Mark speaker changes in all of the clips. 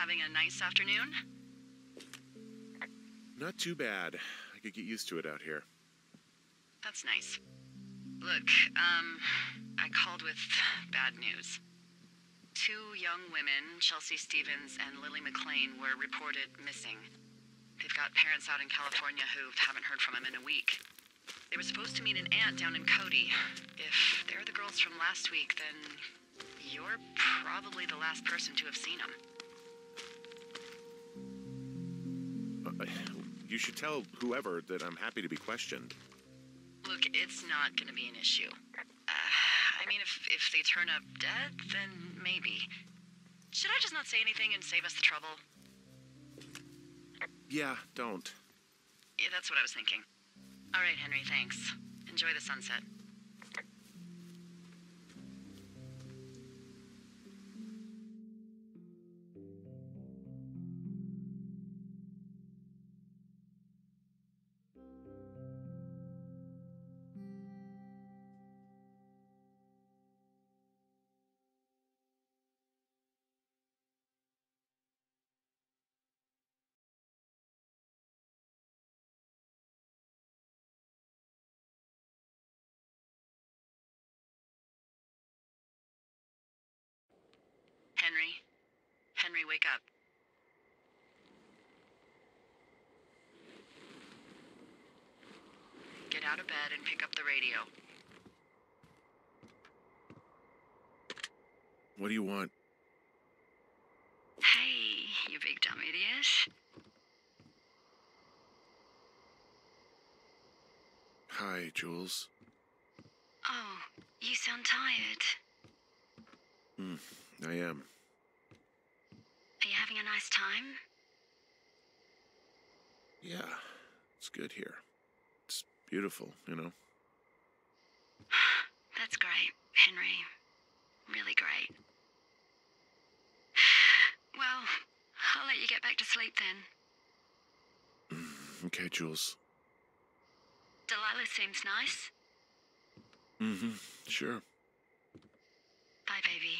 Speaker 1: having a nice afternoon?
Speaker 2: Not too bad. I could get used to it out here.
Speaker 1: That's nice. Look, I called with bad news. 2 young women, Chelsea Stevens and Lily McLean, were reported missing. They've got parents out in California who haven't heard from them in a week. They were supposed to meet an aunt down in Cody. If they're the girls from last week, then you're probably the last person to have seen them.
Speaker 2: You should tell whoever that I'm happy to be questioned.
Speaker 1: Look, it's not gonna be an issue. I mean, if they turn up dead, then maybe. Should I just not say anything and save us the trouble?
Speaker 2: Yeah, don't.
Speaker 1: Yeah, that's what I was thinking. All right, Henry, thanks. Enjoy the sunset. Henry? Henry, wake up. Get out of bed and pick up the radio.
Speaker 2: What do you want?
Speaker 1: Hey, you big dumb idiot.
Speaker 2: Hi, Jules.
Speaker 1: Oh, you sound tired.
Speaker 2: I am.
Speaker 1: Are you having a nice time?
Speaker 2: Yeah, it's good here. It's beautiful, you know?
Speaker 1: That's great, Henry. Really great. Well, I'll let you get back to sleep then.
Speaker 2: Okay, Jules.
Speaker 1: Delilah seems nice.
Speaker 2: Sure.
Speaker 1: Bye, baby.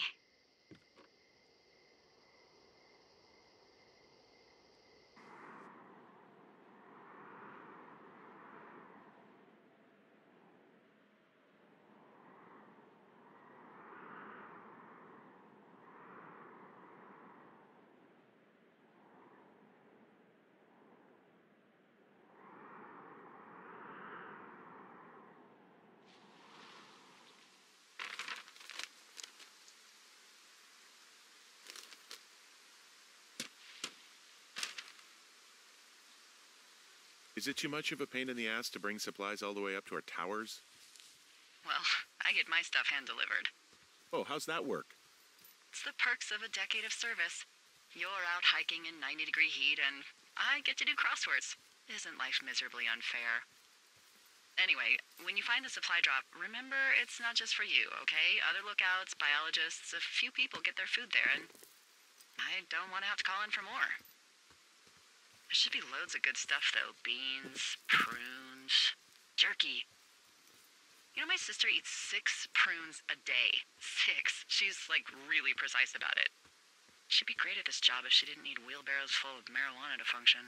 Speaker 2: Is it too much of a pain in the ass to bring supplies all the way up to our towers?
Speaker 1: Well, I get my stuff hand-delivered.
Speaker 2: Oh, how's that work?
Speaker 1: It's the perks of a decade of service. You're out hiking in 90-degree heat, and I get to do crosswords. Isn't life miserably unfair? Anyway, when you find the supply drop, remember it's not just for you, okay? Other lookouts, biologists, a few people get their food there, and I don't want to have to call in for more. There should be loads of good stuff, though. Beans, prunes, jerky. You know, my sister eats 6 prunes a day. 6. She's, like, really precise about it. She'd be great at this job if she didn't need wheelbarrows full of marijuana to function.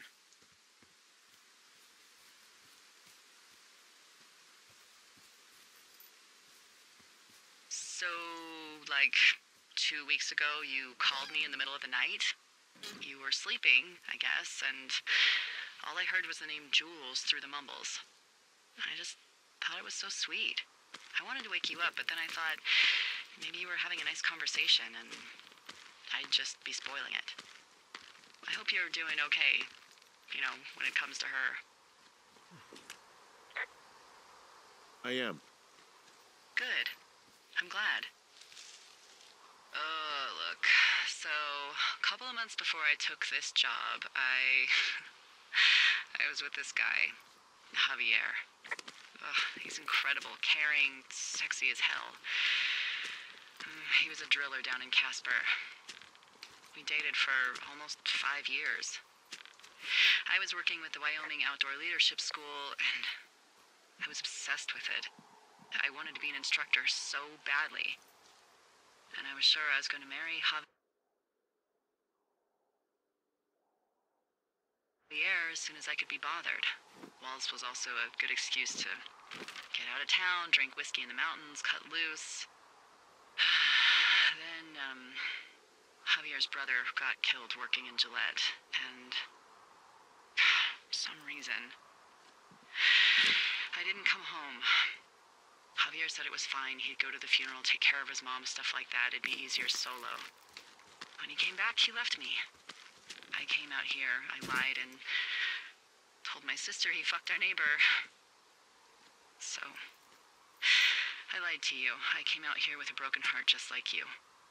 Speaker 1: So, like, 2 weeks ago, you called me in the middle of the night? You were sleeping, I guess, and all I heard was the name Jules through the mumbles. I just thought it was so sweet. I wanted to wake you up, but then I thought maybe you were having a nice conversation and I'd just be spoiling it. I hope you're doing okay, you know, when it comes to her.
Speaker 2: I am.
Speaker 1: Good. I'm glad. Look, so a couple of months before I took this job, I was with this guy, Javier. He's incredible, caring, sexy as hell. He was a driller down in Casper. We dated for almost 5 years. I was working with the Wyoming Outdoor Leadership School, and I was obsessed with it. I wanted to be an instructor so badly. And I was sure I was going to marry Javier. Javier as soon as I could be bothered. Walls was also a good excuse to get out of town, drink whiskey in the mountains, cut loose. Then, Javier's brother got killed working in Gillette, and for some reason, I didn't come home. Javier said it was fine. He'd go to the funeral, take care of his mom, stuff like that. It'd be easier solo. When he came back, he left me. I came out here, I lied, and told my sister he fucked our neighbor. So, I lied to you. I came out here with a broken heart just like you.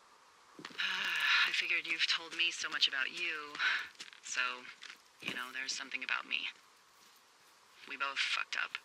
Speaker 1: I figured you've told me so much about you, so, there's something about me. We both fucked up.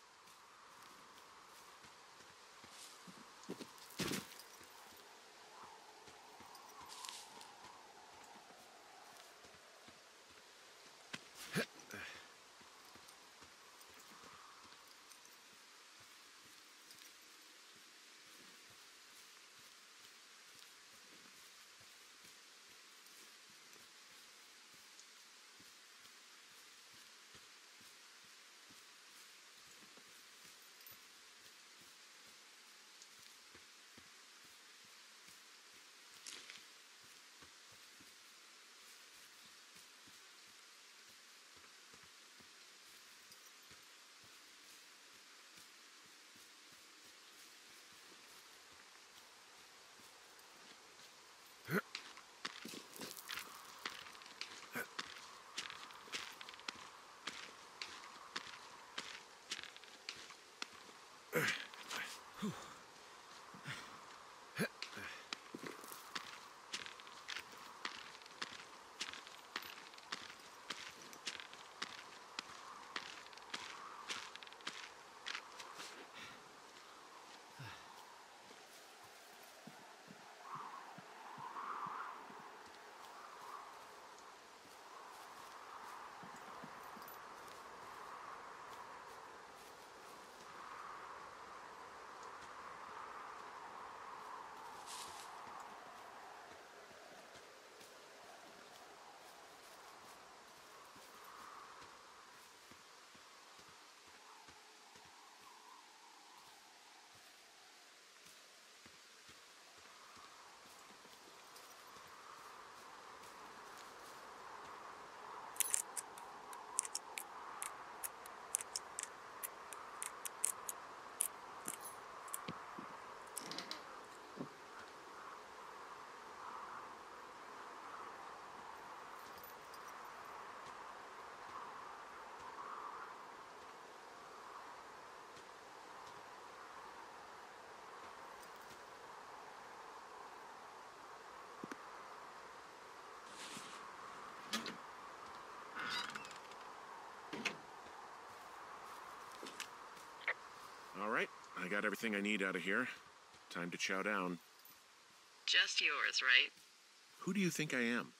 Speaker 2: All right, I got everything I need out of here. Time to chow down.
Speaker 1: Just yours, right?
Speaker 2: Who do you think I am?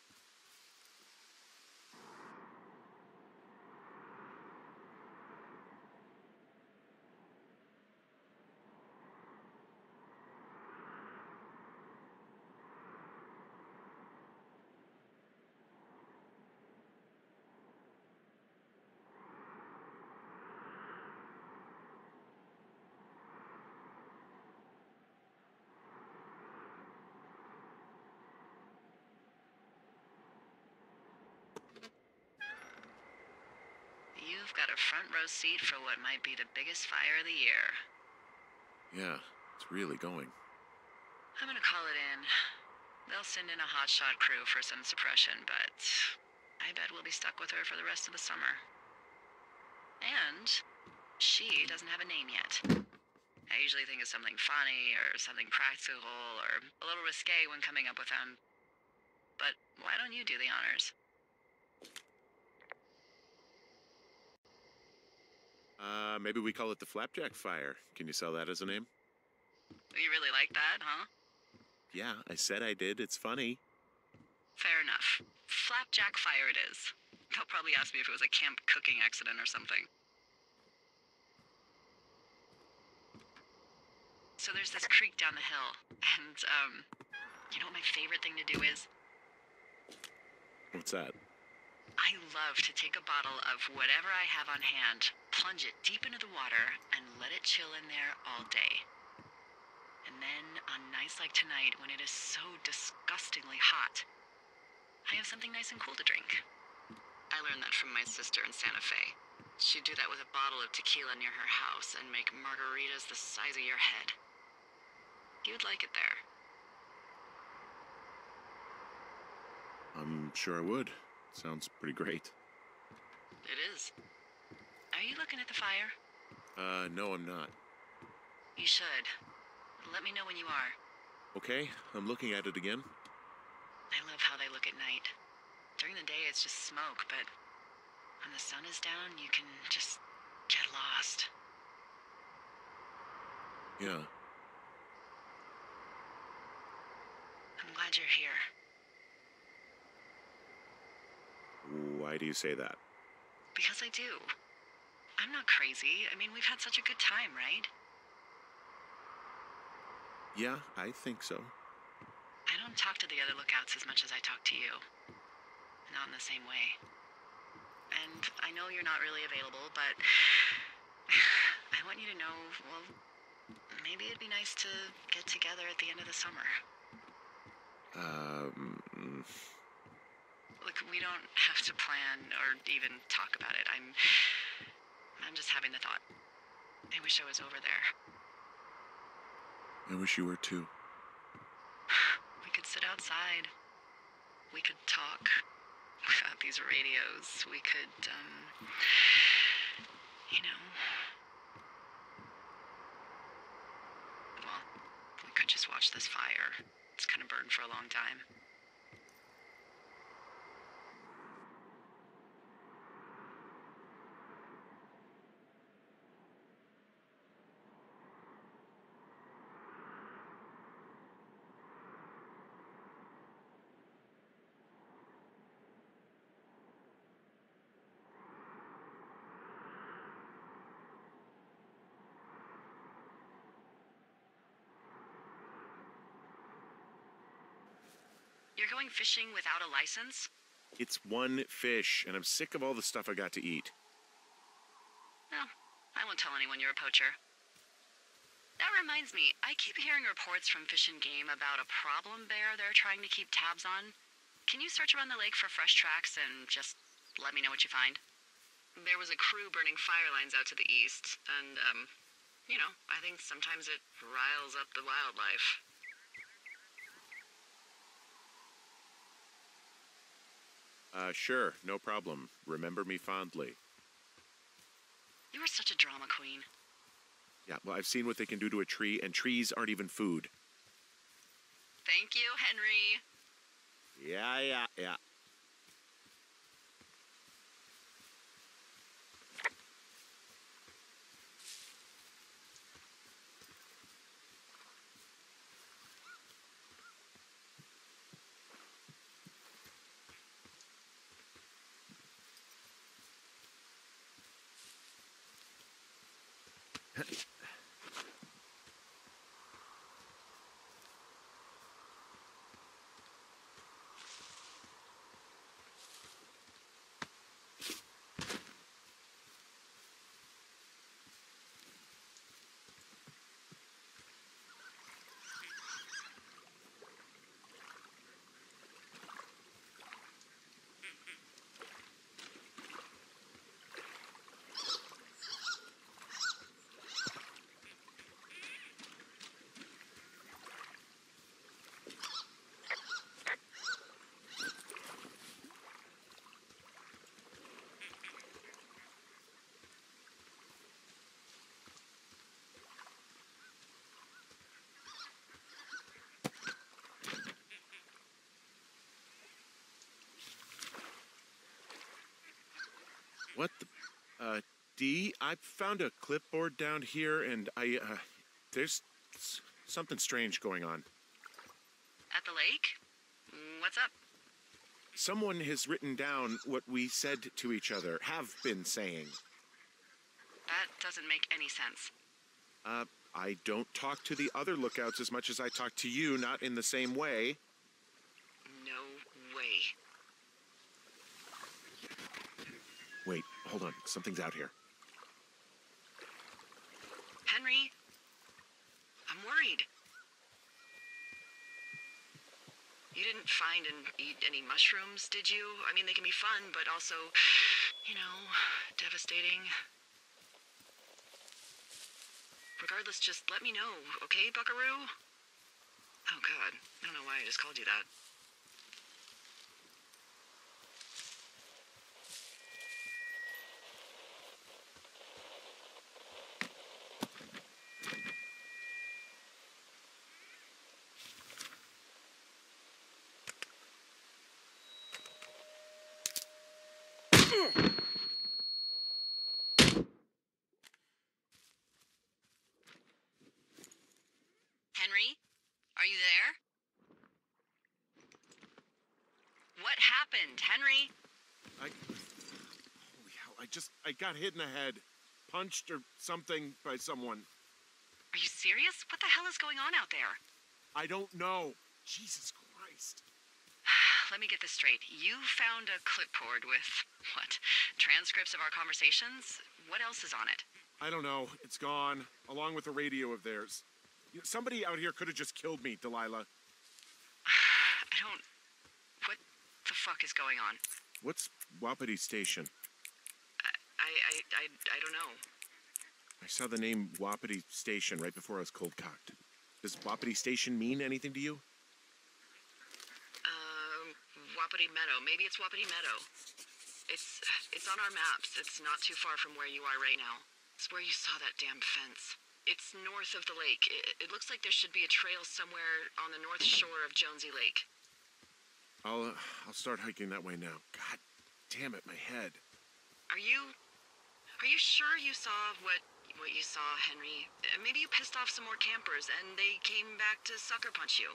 Speaker 1: You've got a front row seat for what might be the biggest fire of the year.
Speaker 2: Yeah, it's really going.
Speaker 1: I'm gonna call it in. They'll send in a hotshot crew for some suppression, but I bet we'll be stuck with her for the rest of the summer. And she doesn't have a name yet. I usually think of something funny or something practical or a little risque when coming up with them. But why don't you do the honors?
Speaker 2: Maybe we call it the Flapjack Fire. Can you sell that as a name?
Speaker 1: You really like that, huh?
Speaker 2: Yeah, I said I did. It's funny.
Speaker 1: Fair enough. Flapjack Fire it is. They'll probably ask me if it was a camp cooking accident or something. So there's this creek down the hill, and, you know what my favorite thing to do is?
Speaker 2: What's that?
Speaker 1: I love to take a bottle of whatever I have on hand, plunge it deep into the water, and let it chill in there all day. And then, on nights like tonight, when it is so disgustingly hot, I have something nice and cool to drink. I learned that from my sister in Santa Fe. She'd do that with a bottle of tequila near her house and make margaritas the size of your head. You'd like it there.
Speaker 2: I'm sure I would. Sounds pretty great.
Speaker 1: It is. Are you looking at the fire?
Speaker 2: No, I'm not.
Speaker 1: You should. Let me know when you are.
Speaker 2: Okay, I'm looking at it again.
Speaker 1: I love how they look at night. During the day, it's just smoke, but when the sun is down, you can just get lost.
Speaker 2: Yeah.
Speaker 1: I'm glad you're here.
Speaker 2: Why do you say that?
Speaker 1: Because I do. I'm not crazy. I mean, we've had such a good time, right?
Speaker 2: Yeah, I think so.
Speaker 1: I don't talk to the other lookouts as much as I talk to you. Not in the same way. And I know you're not really available, but I want you to know, well, maybe it'd be nice to get together at the end of the summer. Look, we don't have to plan or even talk about it. I'm just having the thought. I wish I was over there.
Speaker 2: I wish you were too.
Speaker 1: We could sit outside. We could talk about these radios. We could, well, we could just watch this fire. It's kind of burned for a long time. You're going fishing without a license?
Speaker 2: It's one fish, and I'm sick of all the stuff I got to eat.
Speaker 1: No, I won't tell anyone you're a poacher. That reminds me, I keep hearing reports from Fish and Game about a problem bear they're trying to keep tabs on. Can you search around the lake for fresh tracks and just let me know what you find? There was a crew burning fire lines out to the east, and, I think sometimes it riles up the wildlife.
Speaker 2: Sure, no problem. Remember me fondly.
Speaker 1: You are such a drama queen.
Speaker 2: Yeah, well, I've seen what they can do to a tree, and trees aren't even food.
Speaker 1: Thank you, Henry.
Speaker 2: Yeah. What the... Dee, I found a clipboard down here, and there's something strange going on.
Speaker 1: At the lake? What's up?
Speaker 2: Someone has written down what we said to each other, have been saying.
Speaker 1: That doesn't make any sense.
Speaker 2: I don't talk to the other lookouts as much as I talk to you, not in the same way.
Speaker 1: No way.
Speaker 2: Wait, hold on. Something's out here.
Speaker 1: Henry, I'm worried. You didn't find and eat any mushrooms, did you? I mean, they can be fun, but also, devastating. Regardless, just let me know, okay, Buckaroo? Oh, God. I don't know why I just called you that. Henry? Are you there? What happened, Henry?
Speaker 2: Holy hell, I got hit in the head. Punched or something by someone.
Speaker 1: Are you serious? What the hell is going on out there?
Speaker 2: I don't know. Jesus Christ.
Speaker 1: Let me get this straight. You found a clipboard with, what, transcripts of our conversations? What else is on it?
Speaker 2: I don't know. It's gone, along with the radio of theirs. Somebody out here could have just killed me, Delilah.
Speaker 1: What the fuck is going on?
Speaker 2: What's Wapiti Station?
Speaker 1: I don't know.
Speaker 2: I saw the name Wapiti Station right before I was cold-cocked. Does Wapiti Station mean anything to you?
Speaker 1: Wapiti Meadow. Maybe it's Wapiti Meadow. It's on our maps. It's not too far from where you are right now. It's where you saw that damn fence. It's north of the lake. It looks like there should be a trail somewhere on the north shore of Jonesy Lake.
Speaker 2: I'll start hiking that way now. God damn it, my head.
Speaker 1: Are you sure you saw what you saw, Henry? Maybe you pissed off some more campers and they came back to sucker punch you.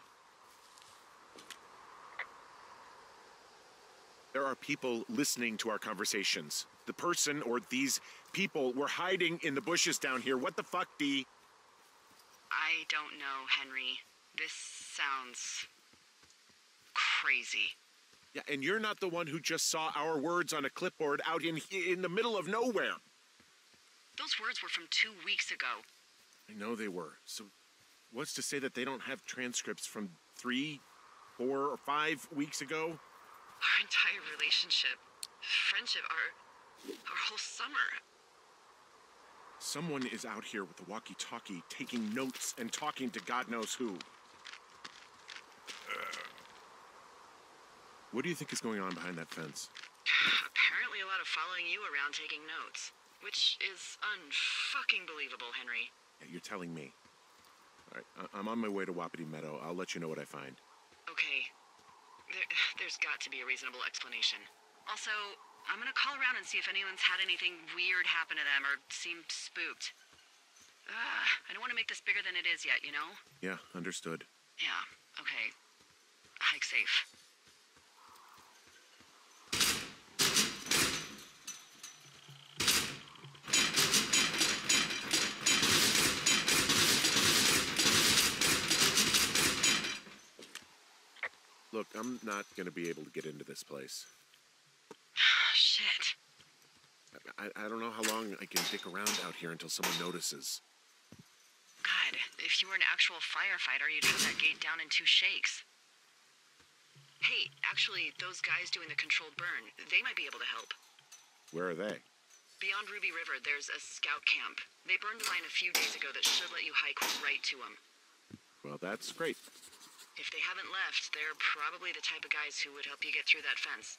Speaker 2: There are people listening to our conversations. The person or these people were hiding in the bushes down here. What the fuck, Dee?
Speaker 1: I don't know, Henry. This sounds crazy.
Speaker 2: Yeah, and you're not the one who just saw our words on a clipboard out in the middle of nowhere.
Speaker 1: Those words were from 2 weeks ago.
Speaker 2: I know they were. So what's to say that they don't have transcripts from 3, 4, or 5 weeks ago?
Speaker 1: Our entire relationship, friendship, our whole summer.
Speaker 2: Someone is out here with a walkie-talkie taking notes and talking to God knows who. What do you think is going on behind that fence?
Speaker 1: Apparently a lot of following you around taking notes. Which is unfucking believable, Henry.
Speaker 2: Yeah, you're telling me. All right, I'm on my way to Wapiti Meadow. I'll let you know what I find.
Speaker 1: Okay. There's got to be a reasonable explanation. Also, I'm gonna call around and see if anyone's had anything weird happen to them or seemed spooked. I don't want to make this bigger than it is yet, you know?
Speaker 2: Yeah, understood.
Speaker 1: Yeah, okay. Hike safe.
Speaker 2: Look, I'm not going to be able to get into this place.
Speaker 1: Shit.
Speaker 2: I don't know how long I can dick around out here until someone notices.
Speaker 1: God, if you were an actual firefighter, you'd have that gate down in 2 shakes. Hey, actually, those guys doing the controlled burn, they might be able to help.
Speaker 2: Where are they?
Speaker 1: Beyond Ruby River, there's a scout camp. They burned a line a few days ago that should let you hike right to them.
Speaker 2: Well, that's great.
Speaker 1: If they haven't left, they're probably the type of guys who would help you get through that fence.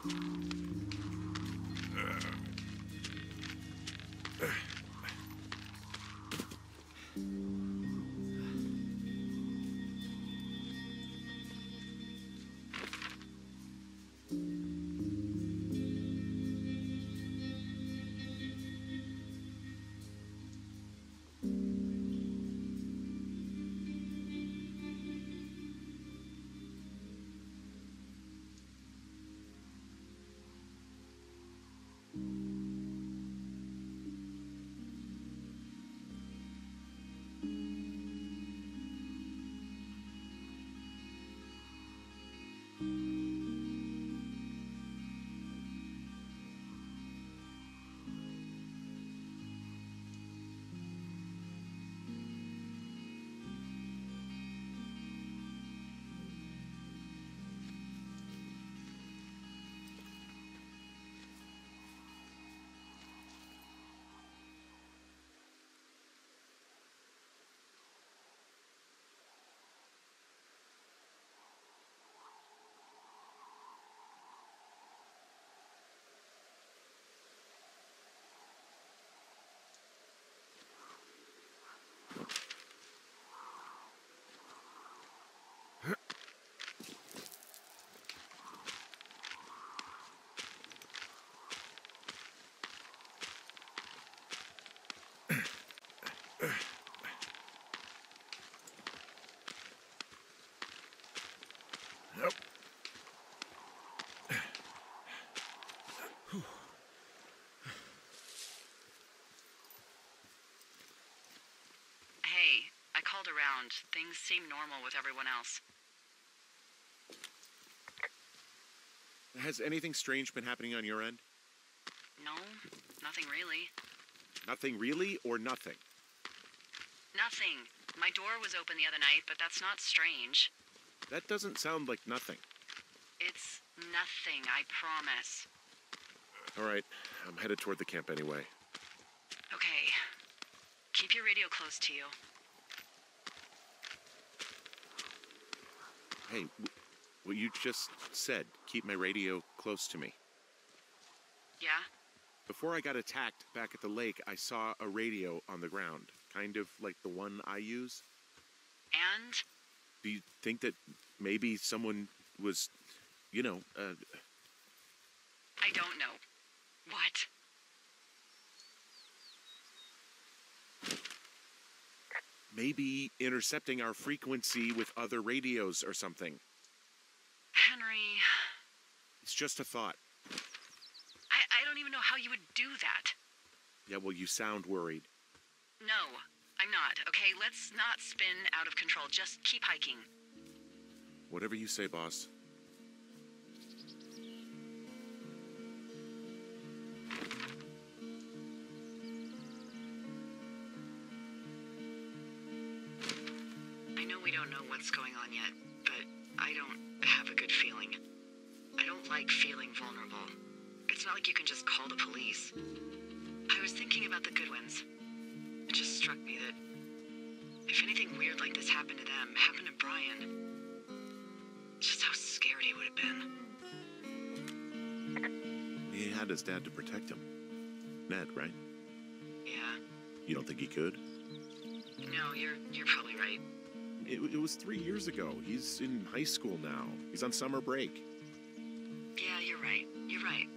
Speaker 2: Nope.
Speaker 1: Hey, I called around. Things seem normal with everyone else.
Speaker 2: Has anything strange been happening on your end?
Speaker 1: No, nothing really.
Speaker 2: Nothing really, or nothing?
Speaker 1: Nothing. My door was open the other night, but that's not strange.
Speaker 2: That doesn't sound like nothing.
Speaker 1: It's nothing, I promise.
Speaker 2: All right, I'm headed toward the camp anyway.
Speaker 1: Okay. Keep your radio close to you.
Speaker 2: Hey, what you just said, keep my radio close to me.
Speaker 1: Yeah?
Speaker 2: Before I got attacked back at the lake, I saw a radio on the ground, kind of like the one I use.
Speaker 1: And?
Speaker 2: Do you think that maybe someone was,
Speaker 1: I don't know. What?
Speaker 2: maybe intercepting our frequency with other radios or something?
Speaker 1: Henry...
Speaker 2: It's just a thought.
Speaker 1: I don't even know how you would do that.
Speaker 2: Yeah, well, you sound worried.
Speaker 1: No, I'm not. Okay, let's not spin out of control. Just keep hiking.
Speaker 2: Whatever you say, boss.
Speaker 1: I know we don't know what's going on yet, but I don't have a good feeling. I don't like feeling vulnerable. It's not like you can just call the police. I was thinking about the Goodwins. It just struck me that if anything weird like this happened to them, happened to Brian, just how scared he would have been.
Speaker 2: He had his dad to protect him. Ned, right?
Speaker 1: Yeah.
Speaker 2: You don't think he could?
Speaker 1: No, you're probably right.
Speaker 2: It was 3 years ago. He's in high school now. He's on summer break.
Speaker 1: Yeah, you're right. You're right.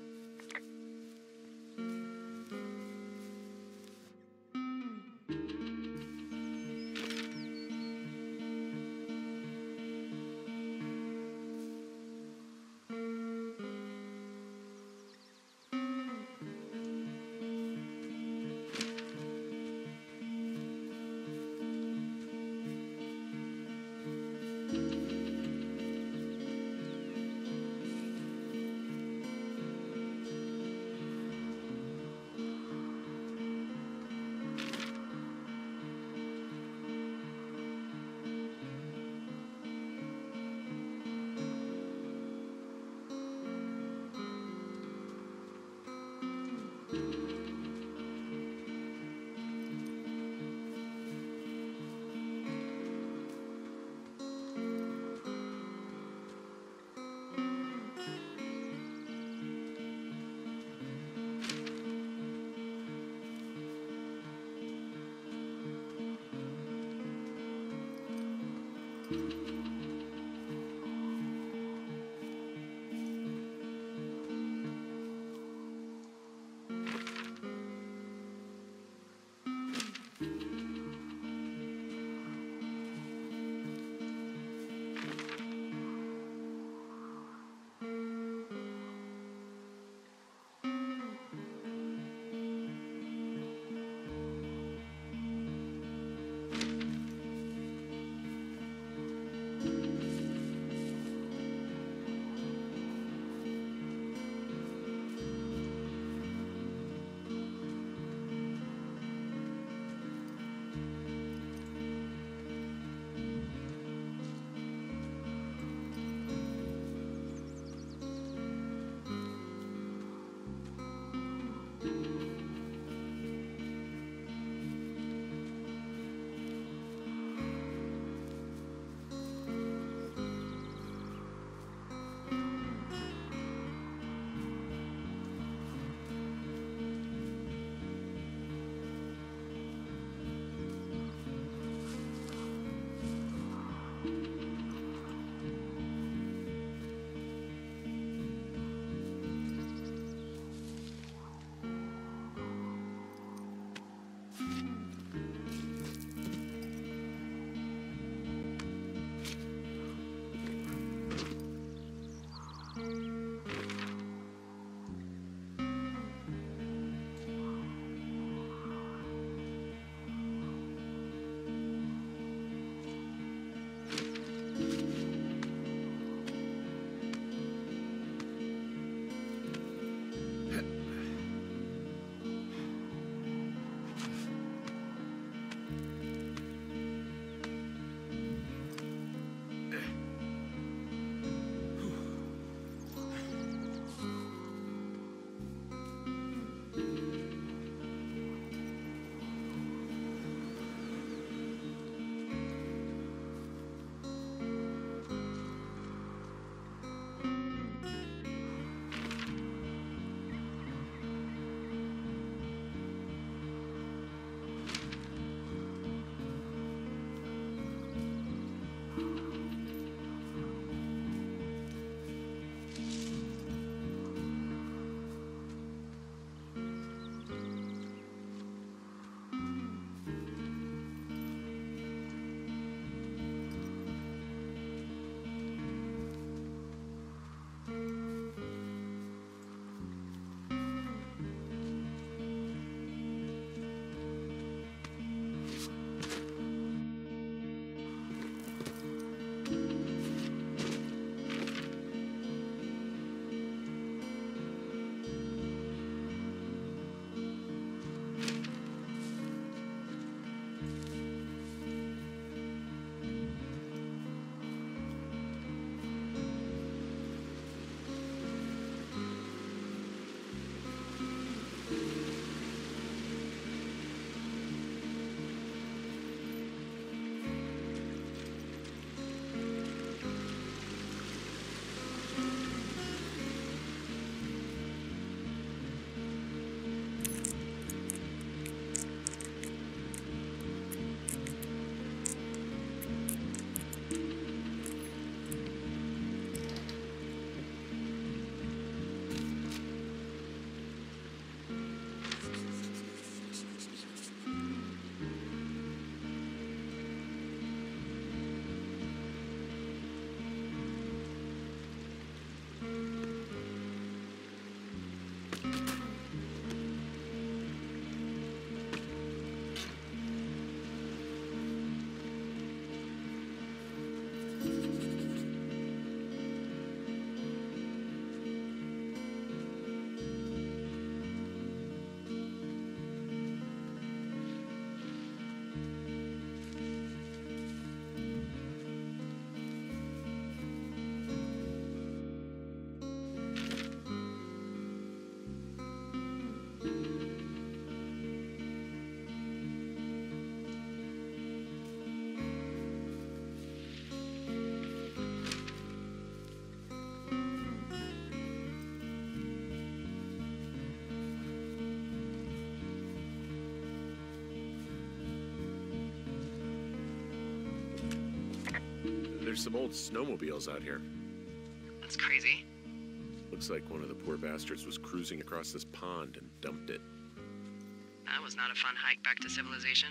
Speaker 2: There's some old snowmobiles out here.
Speaker 1: That's crazy.
Speaker 2: Looks like one of the poor bastards was cruising across this pond and dumped it.
Speaker 1: That was not a fun hike back to civilization.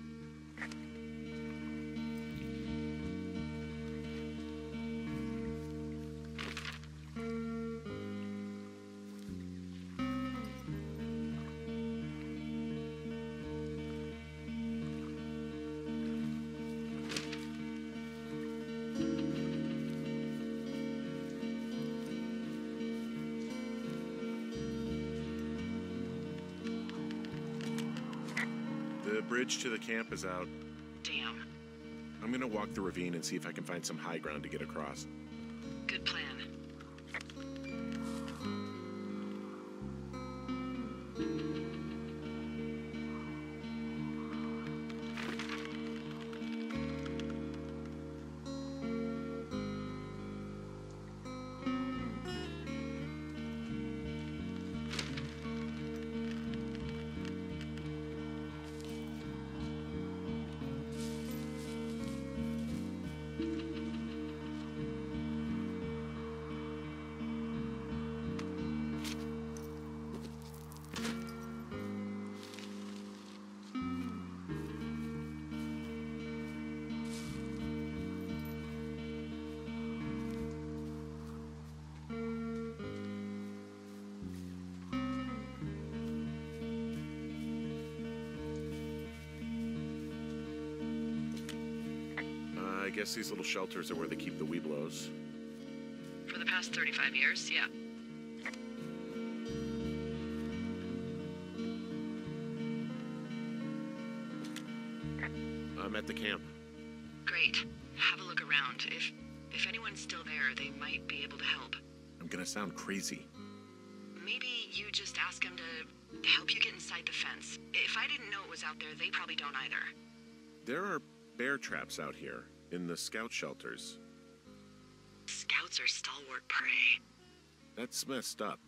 Speaker 2: The bridge to the camp is out.
Speaker 1: Damn.
Speaker 2: I'm gonna walk the ravine and see if I can find some high ground to get across.
Speaker 1: Good plan.
Speaker 2: I guess these little shelters are where they keep the Weeblos.
Speaker 1: For the past 35 years, yeah.
Speaker 2: I'm at the camp.
Speaker 1: Great. Have a look around. If anyone's still there, they might be able to help.
Speaker 2: I'm gonna sound crazy.
Speaker 1: Maybe you just ask them to help you get inside the fence. If I didn't know it was out there, they probably don't either.
Speaker 2: There are bear traps out here in the scout shelters.
Speaker 1: Scouts are stalwart prey.
Speaker 2: That's messed up.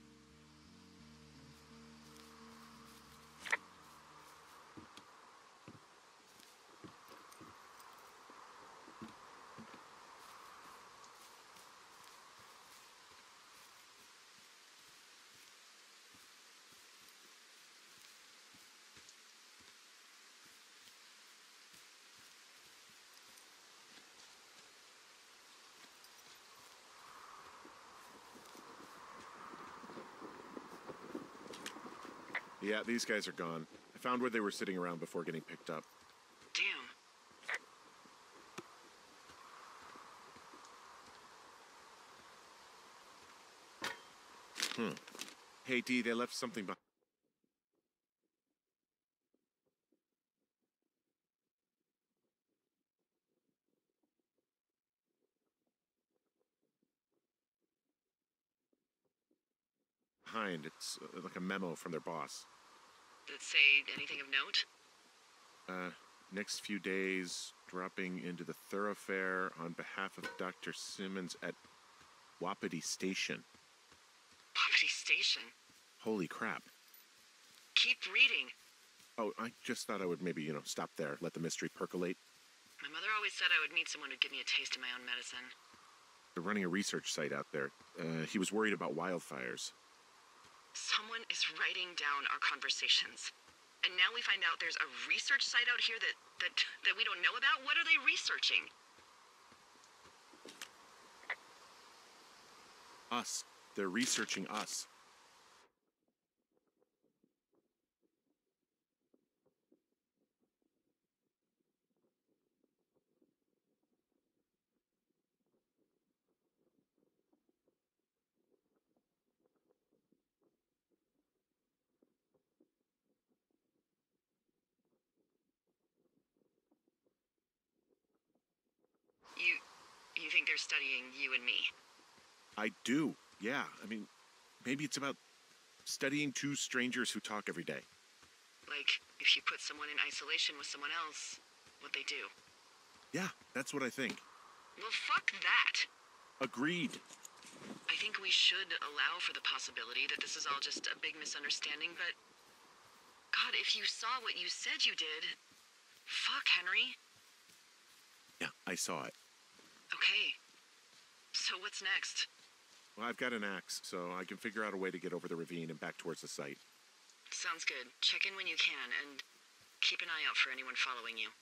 Speaker 2: Yeah, these guys are gone. I found where they were sitting around before getting picked up.
Speaker 1: Damn.
Speaker 2: Hey, Dee, they left something behind. It's like a memo from their boss.
Speaker 1: Did it say anything of note?
Speaker 2: Next few days, dropping into the thoroughfare on behalf of Dr. Simmons at Wapiti Station.
Speaker 1: Wapiti Station?
Speaker 2: Holy crap.
Speaker 1: Keep reading.
Speaker 2: Oh, I just thought I would maybe, stop there, let the mystery percolate.
Speaker 1: My mother always said I would meet someone who'd give me a taste of my own medicine.
Speaker 2: They're running a research site out there. He was worried about wildfires.
Speaker 1: Someone is writing down our conversations. And now we find out there's a research site out here that we don't know about? What are they researching?
Speaker 2: Us. They're researching us.
Speaker 1: You think they're studying you and me?
Speaker 2: I do, yeah. I mean, maybe it's about studying two strangers who talk every day.
Speaker 1: Like, if you put someone in isolation with someone else, what they do.
Speaker 2: Yeah, that's what I think.
Speaker 1: Well, fuck that.
Speaker 2: Agreed.
Speaker 1: I think we should allow for the possibility that this is all just a big misunderstanding, but... God, if you saw what you said you did... Fuck, Henry.
Speaker 2: Yeah, I saw it.
Speaker 1: Okay, so what's next?
Speaker 2: Well, I've got an axe, so I can figure out a way to get over the ravine and back towards the site.
Speaker 1: Sounds good. Check in when you can, and keep an eye out for anyone following you.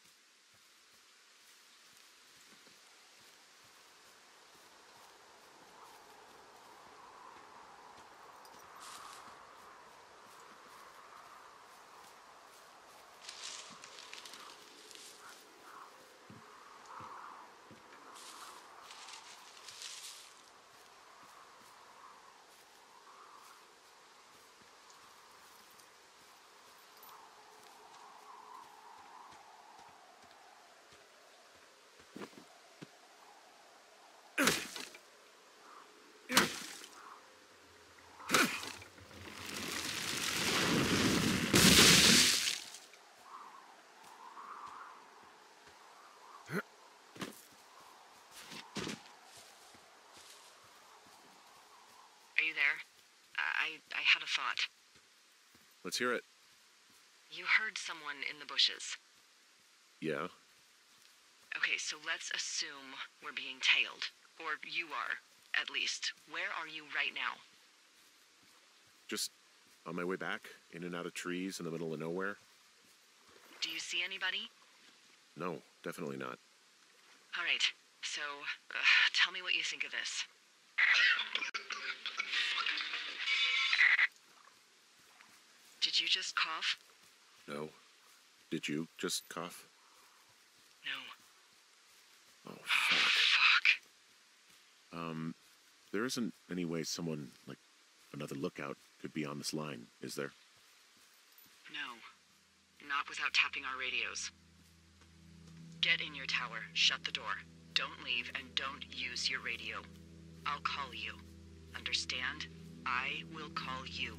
Speaker 1: Are you there? I had a thought.
Speaker 2: Let's hear it.
Speaker 1: You heard someone in the bushes.
Speaker 2: Yeah?
Speaker 1: Okay, so let's assume we're being tailed. Or you are, at least. Where are you right now?
Speaker 2: Just on my way back, in and out of trees in the middle of nowhere?
Speaker 1: Do you see anybody?
Speaker 2: No, definitely not.
Speaker 1: All right, so tell me what you think of this. Did you just cough?
Speaker 2: No. Did you just cough?
Speaker 1: No.
Speaker 2: Oh,
Speaker 1: Oh,
Speaker 2: fuck.
Speaker 1: fuck.
Speaker 2: There isn't any way someone, like, another lookout could be on this line, is there?
Speaker 1: No. Not without tapping our radios. Get in your tower, shut the door. Don't leave, and don't use your radio. I'll call you. Understand? I will call you.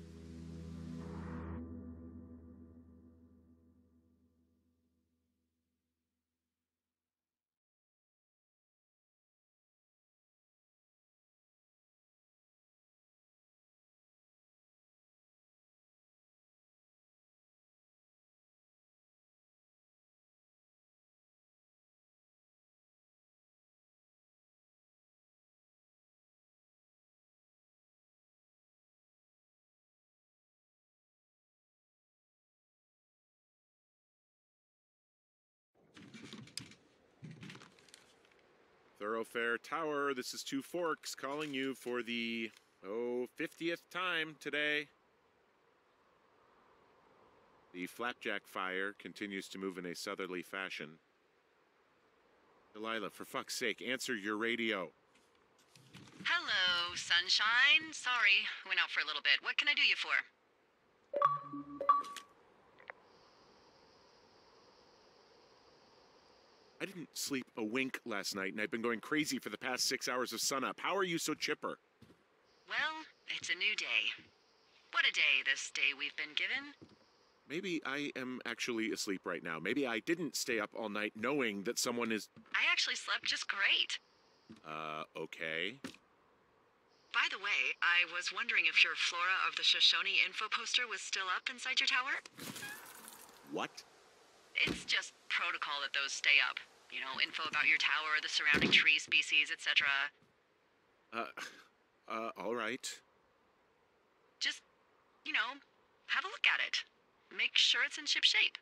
Speaker 2: Thoroughfare Tower, this is Two Forks calling you for the, 50th time today. The flapjack fire continues to move in a southerly fashion. Delilah, for fuck's sake, answer your radio.
Speaker 1: Hello, sunshine. Sorry, went out for a little bit. What can I do you for?
Speaker 2: I didn't sleep a wink last night, and I've been going crazy for the past 6 hours of sunup. How are you so chipper?
Speaker 1: Well, it's a new day. What a day, this day we've been given.
Speaker 2: Maybe I am actually asleep right now. Maybe I didn't stay up all night knowing that someone is...
Speaker 1: I actually slept just great.
Speaker 2: Okay.
Speaker 1: By the way, I was wondering if your Flora of the Shoshone info poster was still up inside your tower?
Speaker 2: What?
Speaker 1: It's just protocol that those stay up. You know, info about your tower, the surrounding tree species, etc.
Speaker 2: All right.
Speaker 1: Just, you know, have a look at it. Make sure it's in ship shape.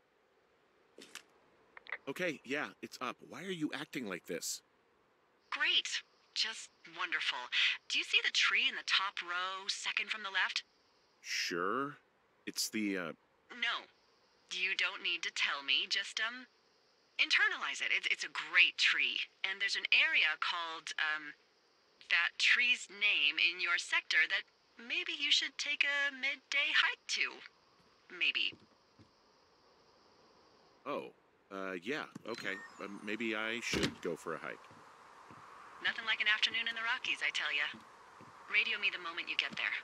Speaker 2: Okay, yeah, it's up. Why are you acting like this?
Speaker 1: Great. Just wonderful. Do you see the tree in the top row, second from the left?
Speaker 2: Sure. It's the,
Speaker 1: No. You don't need to tell me. Just, internalize it. It's a great tree. And there's an area called, that tree's name in your sector that maybe you should take a midday hike to. Maybe.
Speaker 2: Oh, yeah, okay. Maybe I should go for a hike.
Speaker 1: Nothing like an afternoon in the Rockies, I tell ya. Radio me the moment you get there.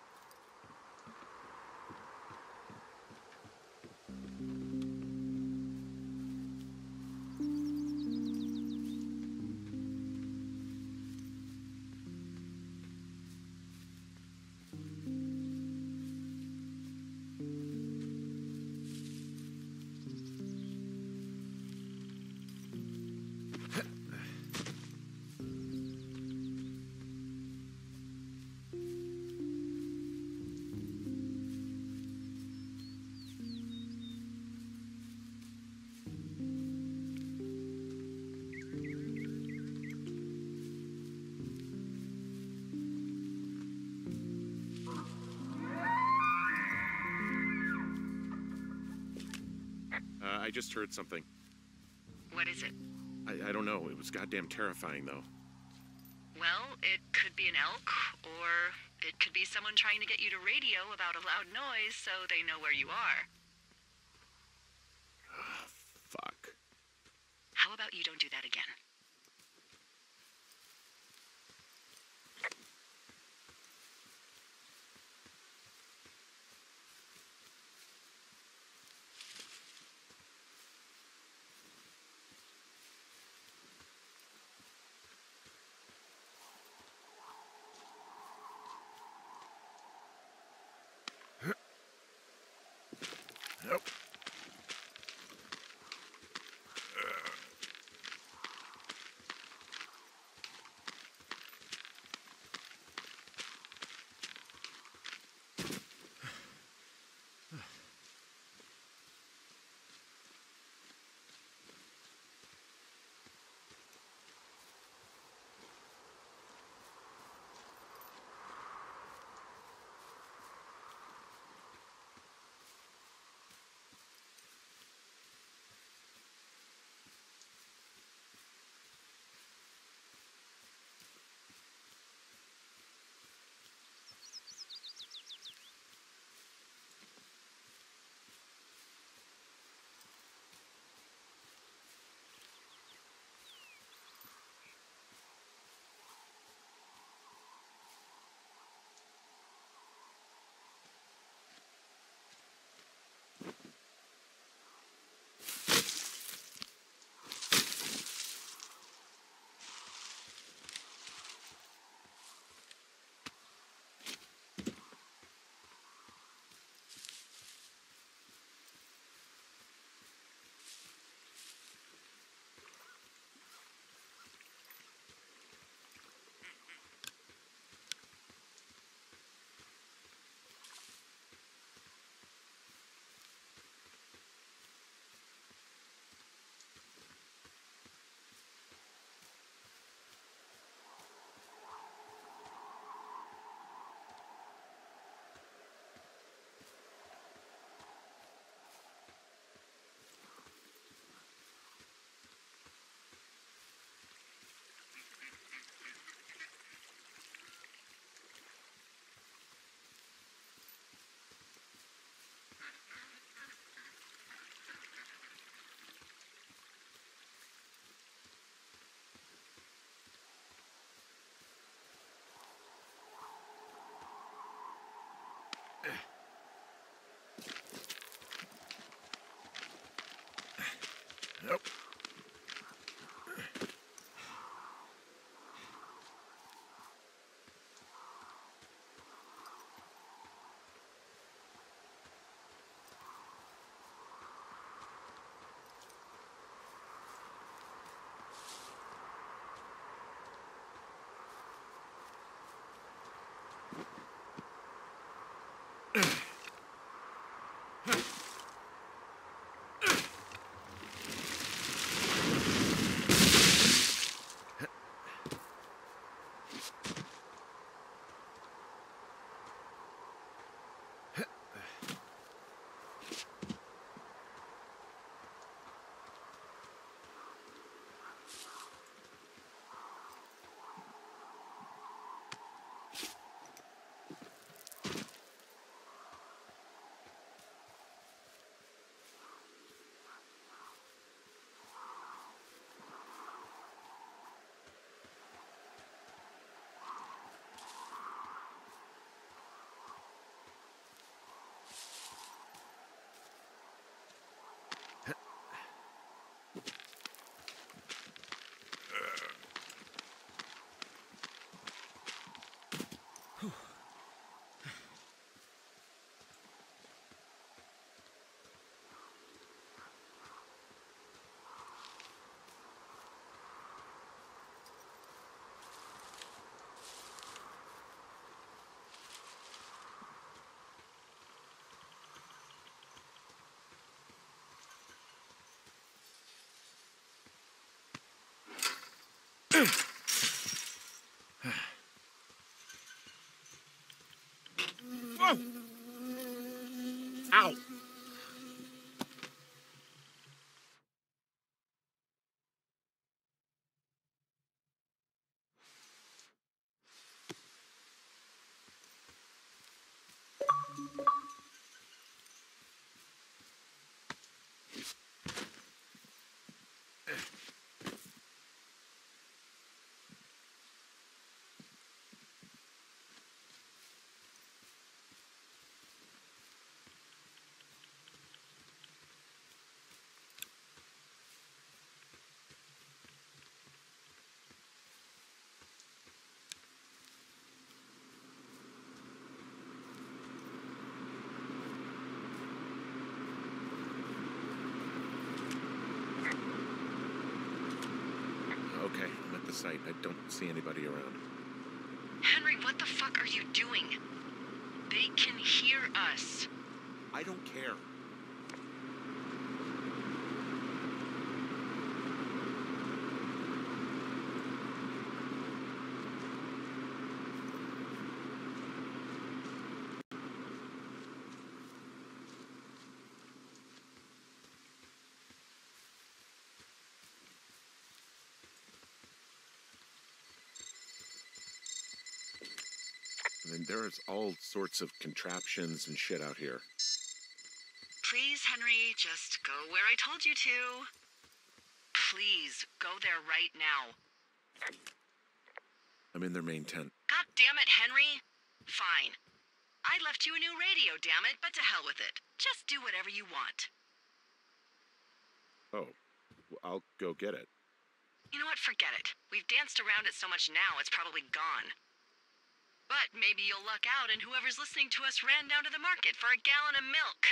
Speaker 2: I just heard something.
Speaker 1: What is it?
Speaker 2: I don't know. It was goddamn terrifying, though.
Speaker 1: Well, it could be an elk, or it could be someone trying to get you to radio about a loud noise so they know where you are.
Speaker 2: Fuck.
Speaker 1: How about you don't do that again?
Speaker 2: Nope. sight. I don't see anybody around.
Speaker 1: Henry, what the fuck are you doing? They can hear us.
Speaker 2: I don't care. And there's all sorts of contraptions and shit out here.
Speaker 1: Please, Henry, just go where I told you to. Please, go there right now.
Speaker 2: I'm in their main tent.
Speaker 1: God damn it, Henry. Fine. I left you a new radio, damn it, but to hell with it. Just do whatever you want.
Speaker 2: Oh, well, I'll go get it.
Speaker 1: You know what? Forget it. We've danced around it so much now, it's probably gone. But maybe you'll luck out and whoever's listening to us ran down to the market for a gallon of milk.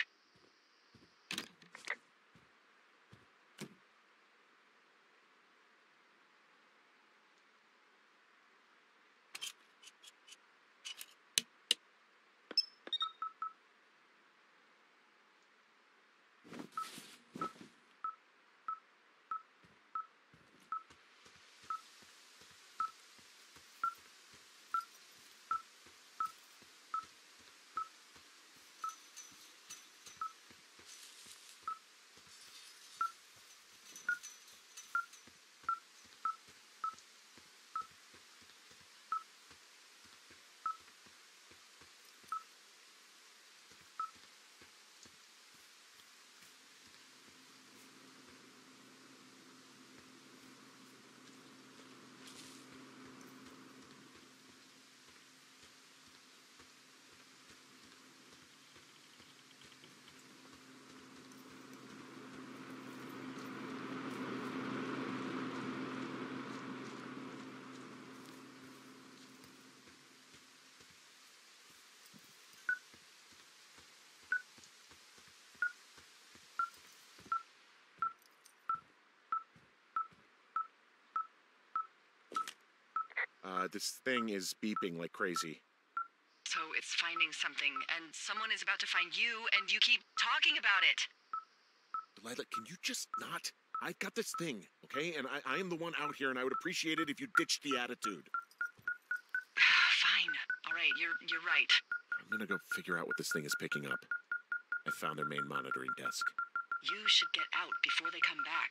Speaker 2: This thing is beeping like crazy.
Speaker 1: So it's finding something, and someone is about to find you, and you keep talking about it.
Speaker 2: Delilah, can you just not? I've got this thing, okay? And I am the one out here, and I would appreciate it if you ditched the attitude.
Speaker 1: Fine. All right, you're right.
Speaker 2: I'm gonna go figure out what this thing is picking up. I found their main monitoring desk.
Speaker 1: You should get out before they come back.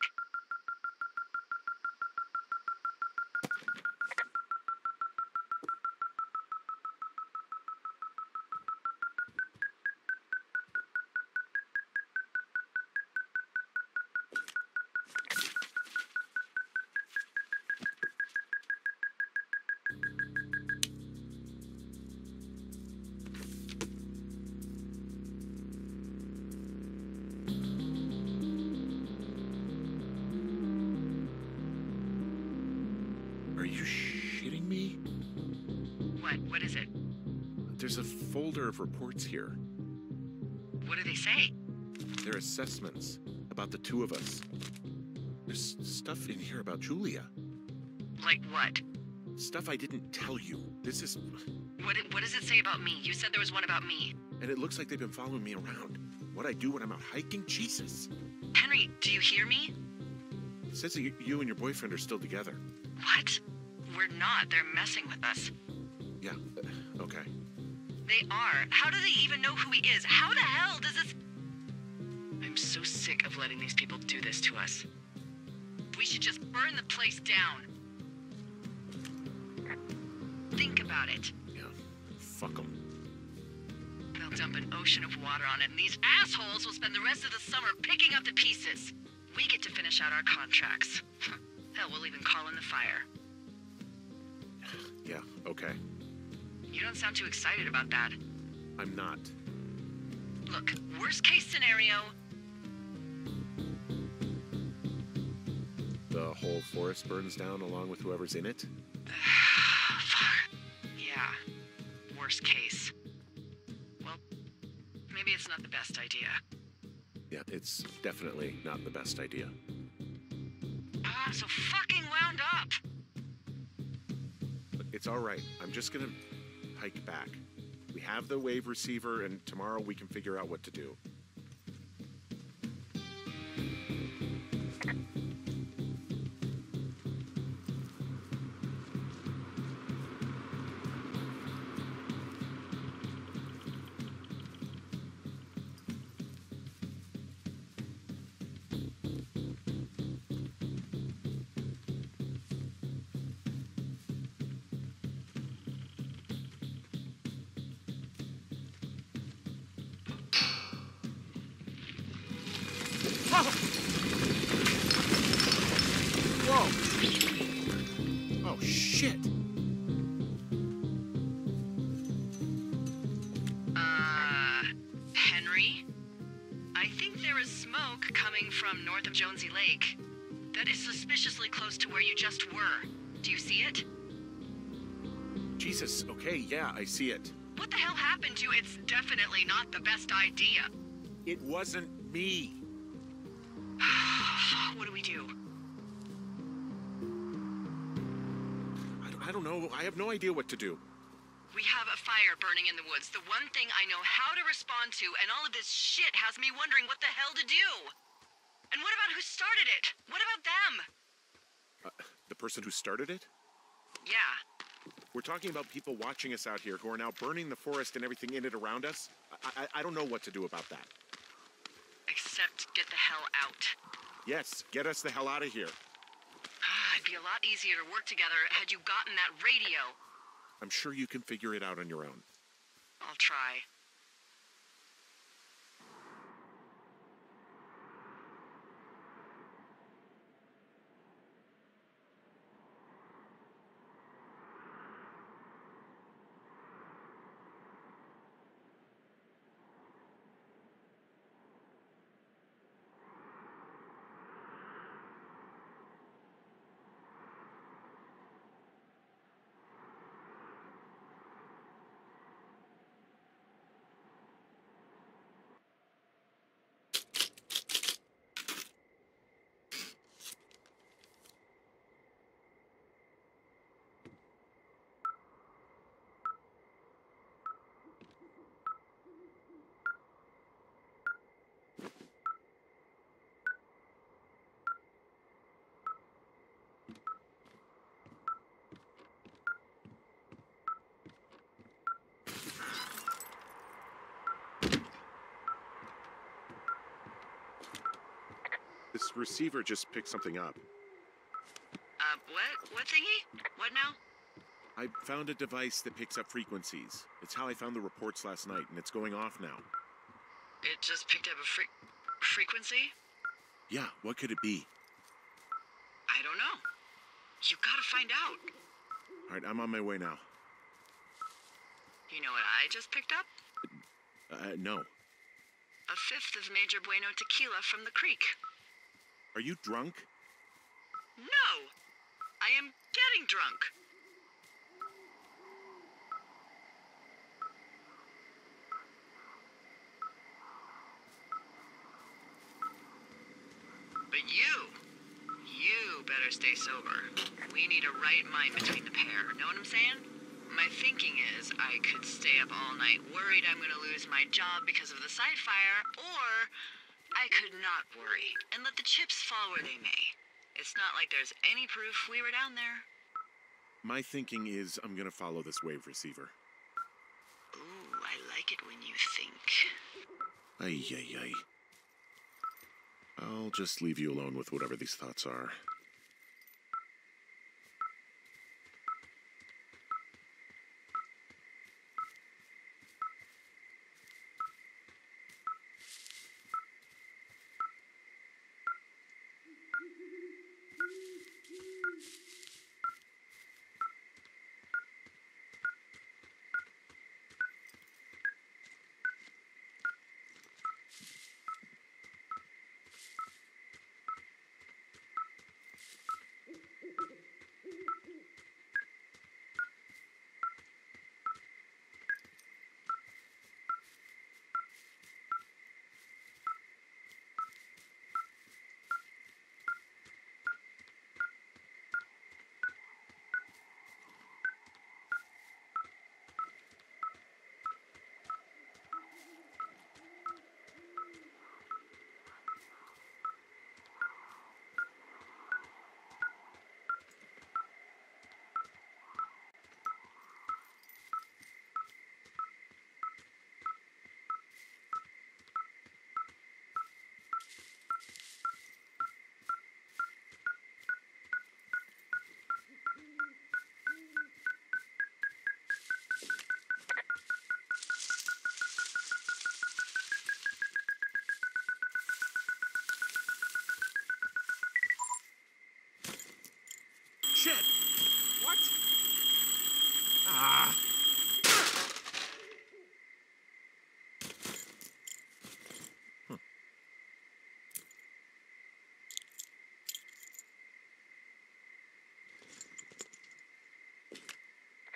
Speaker 2: Are you shitting me?
Speaker 1: What is it?
Speaker 2: There's a folder of reports here.
Speaker 1: What do they say?
Speaker 2: They're assessments about the two of us. There's stuff in here about Julia.
Speaker 1: Like what?
Speaker 2: Stuff I didn't tell you. This is...
Speaker 1: What does it say about me? You said there was one about me.
Speaker 2: And it looks like they've been following me around. What I do when I'm out hiking? Jesus.
Speaker 1: Henry, do you hear me?
Speaker 2: It says that you and your boyfriend are still together.
Speaker 1: What? We're not. They're messing with us.
Speaker 2: Yeah, okay.
Speaker 1: They are. How do they even know who he is? How the hell does this... I'm so sick of letting these people do this to us. We should just burn the place down. Think about it.
Speaker 2: Yeah, fuck them.
Speaker 1: They'll dump an ocean of water on it, and these assholes will spend the rest of the summer picking up the pieces. We get to finish out our contracts. Hell, we'll even call in the fire.
Speaker 2: Yeah, okay.
Speaker 1: You don't sound too excited about that.
Speaker 2: I'm not.
Speaker 1: Look, worst case scenario...
Speaker 2: The whole forest burns down along with whoever's in it?
Speaker 1: Fuck. Yeah. Worst case. Well, maybe it's not the best idea.
Speaker 2: Yeah, it's definitely not the best idea.
Speaker 1: I'm so fucking wound up.
Speaker 2: It's all right. I'm just gonna hike back. We have the wave receiver, and tomorrow we can figure out what to do. Whoa! Oh, shit!
Speaker 1: Henry? I think there is smoke coming from north of Jonesy Lake. That is suspiciously close to where you just were. Do you see it?
Speaker 2: Jesus, okay, yeah, I see it.
Speaker 1: What the hell happened to you? It's definitely not the best idea.
Speaker 2: It wasn't me.
Speaker 1: What do we do?
Speaker 2: I don't know. I have no idea what to do.
Speaker 1: We have a fire burning in the woods. The one thing I know how to respond to, and all of this shit has me wondering what the hell to do. And what about who started it? What about them?
Speaker 2: The person who started it?
Speaker 1: Yeah.
Speaker 2: We're talking about people watching us out here who are now burning the forest and everything in it around us. I don't know what to do about that.
Speaker 1: Except get the hell out.
Speaker 2: Yes, get us the hell out of here.
Speaker 1: It'd be a lot easier to work together had you gotten that radio.
Speaker 2: I'm sure you can figure it out on your own.
Speaker 1: I'll try.
Speaker 2: This receiver just picked something up.
Speaker 1: What? What thingy? What now?
Speaker 2: I found a device that picks up frequencies. It's how I found the reports last night, and it's going off now.
Speaker 1: It just picked up a frequency?
Speaker 2: Yeah, what could it be?
Speaker 1: I don't know. You gotta find out.
Speaker 2: All right, I'm on my way now.
Speaker 1: You know what I just picked up?
Speaker 2: No.
Speaker 1: A fifth of Major Bueno tequila from the creek.
Speaker 2: Are you drunk?
Speaker 1: No! I am getting drunk. But you better stay sober. We need a right mind between the pair. Know what I'm saying? My thinking is I could stay up all night worried I'm gonna lose my job because of the site fire, or I could not worry and let the chips fall where they may. It's not like there's any proof we were down there.
Speaker 2: My thinking is I'm gonna follow this wave receiver.
Speaker 1: Ooh, I like it when you think.
Speaker 2: Ay, ay, ay. I'll just leave you alone with whatever these thoughts are.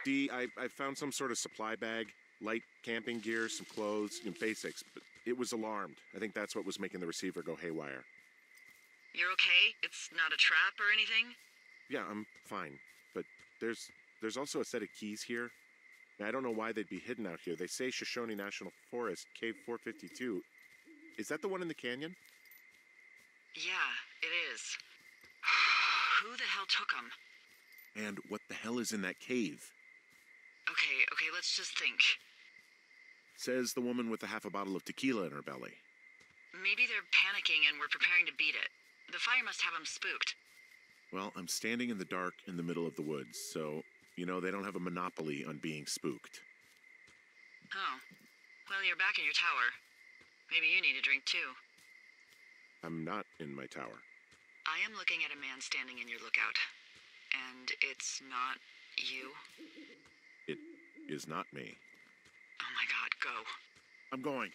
Speaker 2: Dee, I found some sort of supply bag, light camping gear, some clothes, basics, but it was alarmed. I think that's what was making the receiver go haywire.
Speaker 1: You're okay? It's not a trap or anything?
Speaker 2: Yeah, I'm fine, but there's also a set of keys here. Now, I don't know why they'd be hidden out here. They say Shoshone National Forest, Cave 452. Is that the one in the canyon?
Speaker 1: Yeah, it is. Who the hell took them?
Speaker 2: And what the hell is in that cave?
Speaker 1: Okay, let's just think.
Speaker 2: Says the woman with a half a bottle of tequila in her belly.
Speaker 1: Maybe they're panicking and we're preparing to beat it. The fire must have them spooked.
Speaker 2: Well, I'm standing in the dark in the middle of the woods, so, they don't have a monopoly on being spooked.
Speaker 1: Oh. Well, you're back in your tower. Maybe you need a drink too.
Speaker 2: I'm not in my tower.
Speaker 1: I am looking at a man standing in your lookout. And it's not you?
Speaker 2: It is not me.
Speaker 1: Oh my god, go.
Speaker 2: I'm going.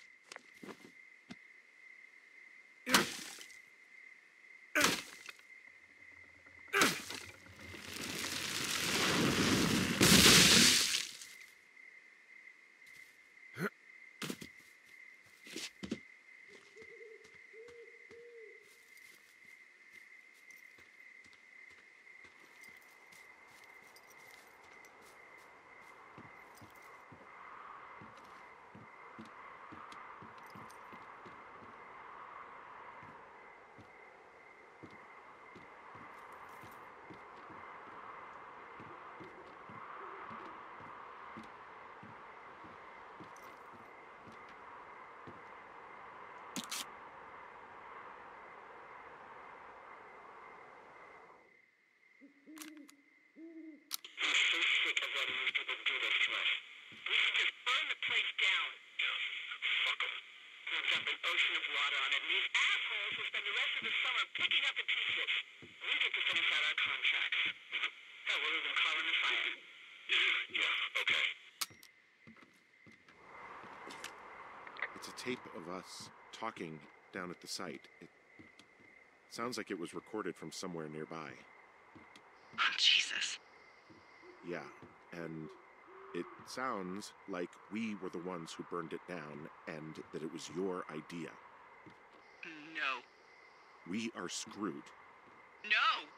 Speaker 2: It's a tape of us talking down at the site. It sounds like it was recorded from somewhere nearby.
Speaker 1: Oh, Jesus.
Speaker 2: Yeah, and it sounds like we were the ones who burned it down and that it was your idea.
Speaker 1: No.
Speaker 2: We are screwed.
Speaker 1: No!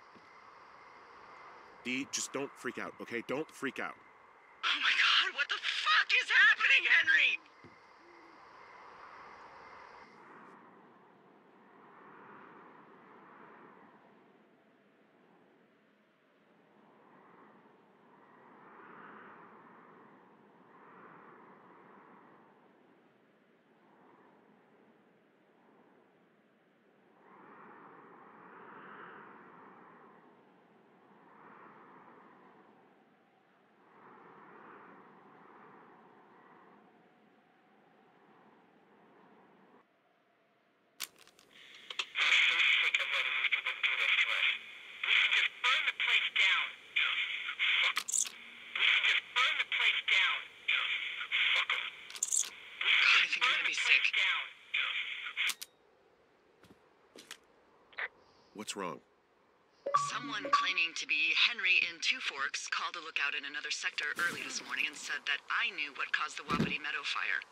Speaker 2: Dee, just don't freak out, okay? Don't freak out.
Speaker 1: Oh my god, what the fuck is happening, Henry?
Speaker 2: What's wrong?
Speaker 1: Someone claiming to be Henry in Two Forks called a lookout in another sector early this morning and said that I knew what caused the Wapiti Meadow fire.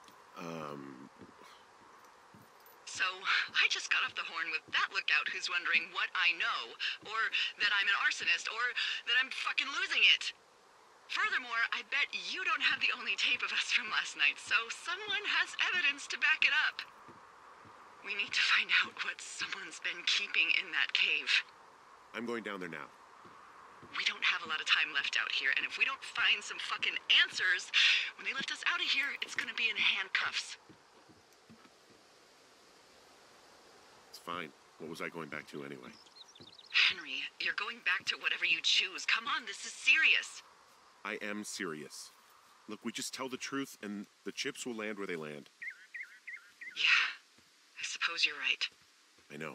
Speaker 1: So, I just got off the horn with that lookout who's wondering what I know, or that I'm an arsonist, or that I'm fucking losing it. Furthermore, I bet you don't have the only tape of us from last night, so someone has evidence to back it up. We need to find out what someone's been keeping in that cave.
Speaker 2: I'm going down there now.
Speaker 1: We don't have a lot of time left out here, and if we don't find some fucking answers, when they lift us out of here, it's gonna be in handcuffs.
Speaker 2: It's fine. What was I going back to anyway?
Speaker 1: Henry, you're going back to whatever you choose. Come on, this is serious.
Speaker 2: I am serious. Look, we just tell the truth, and the chips will land where they land.
Speaker 1: Yeah, I suppose you're right.
Speaker 2: I know.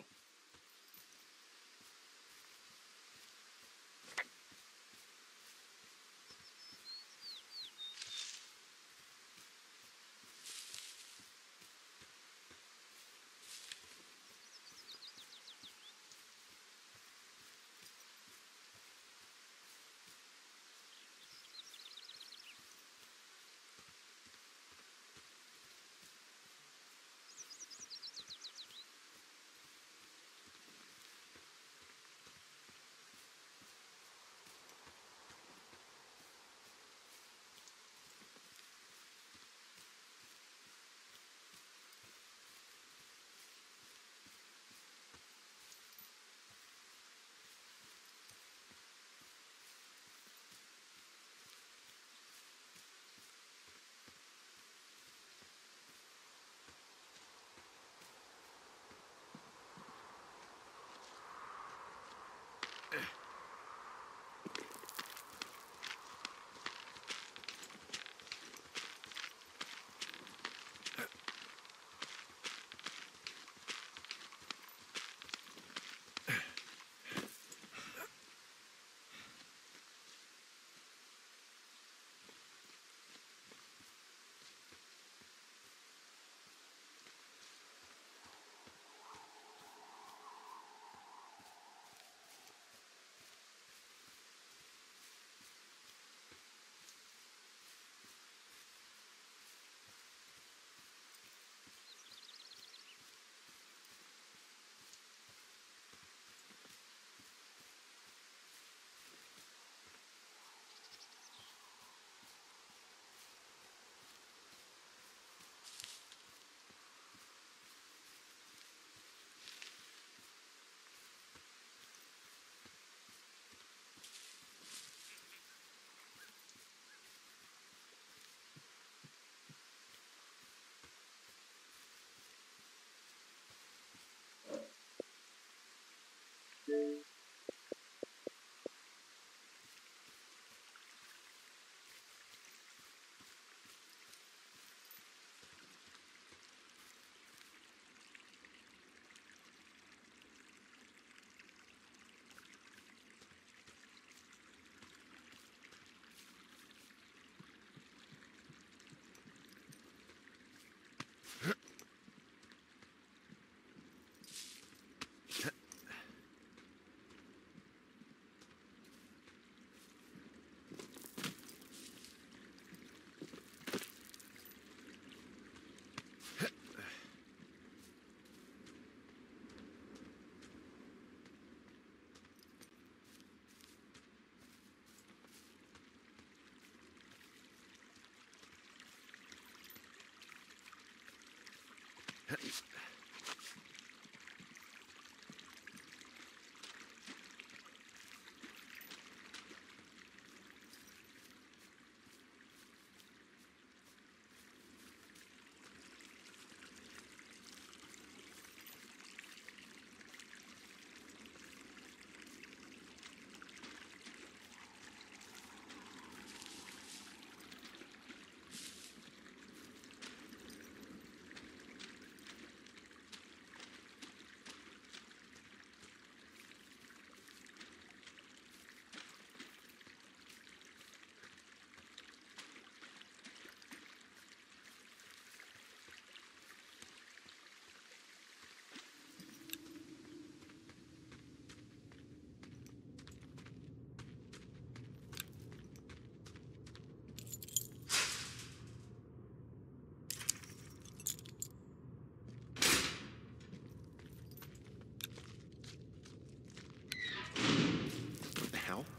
Speaker 2: What the hell?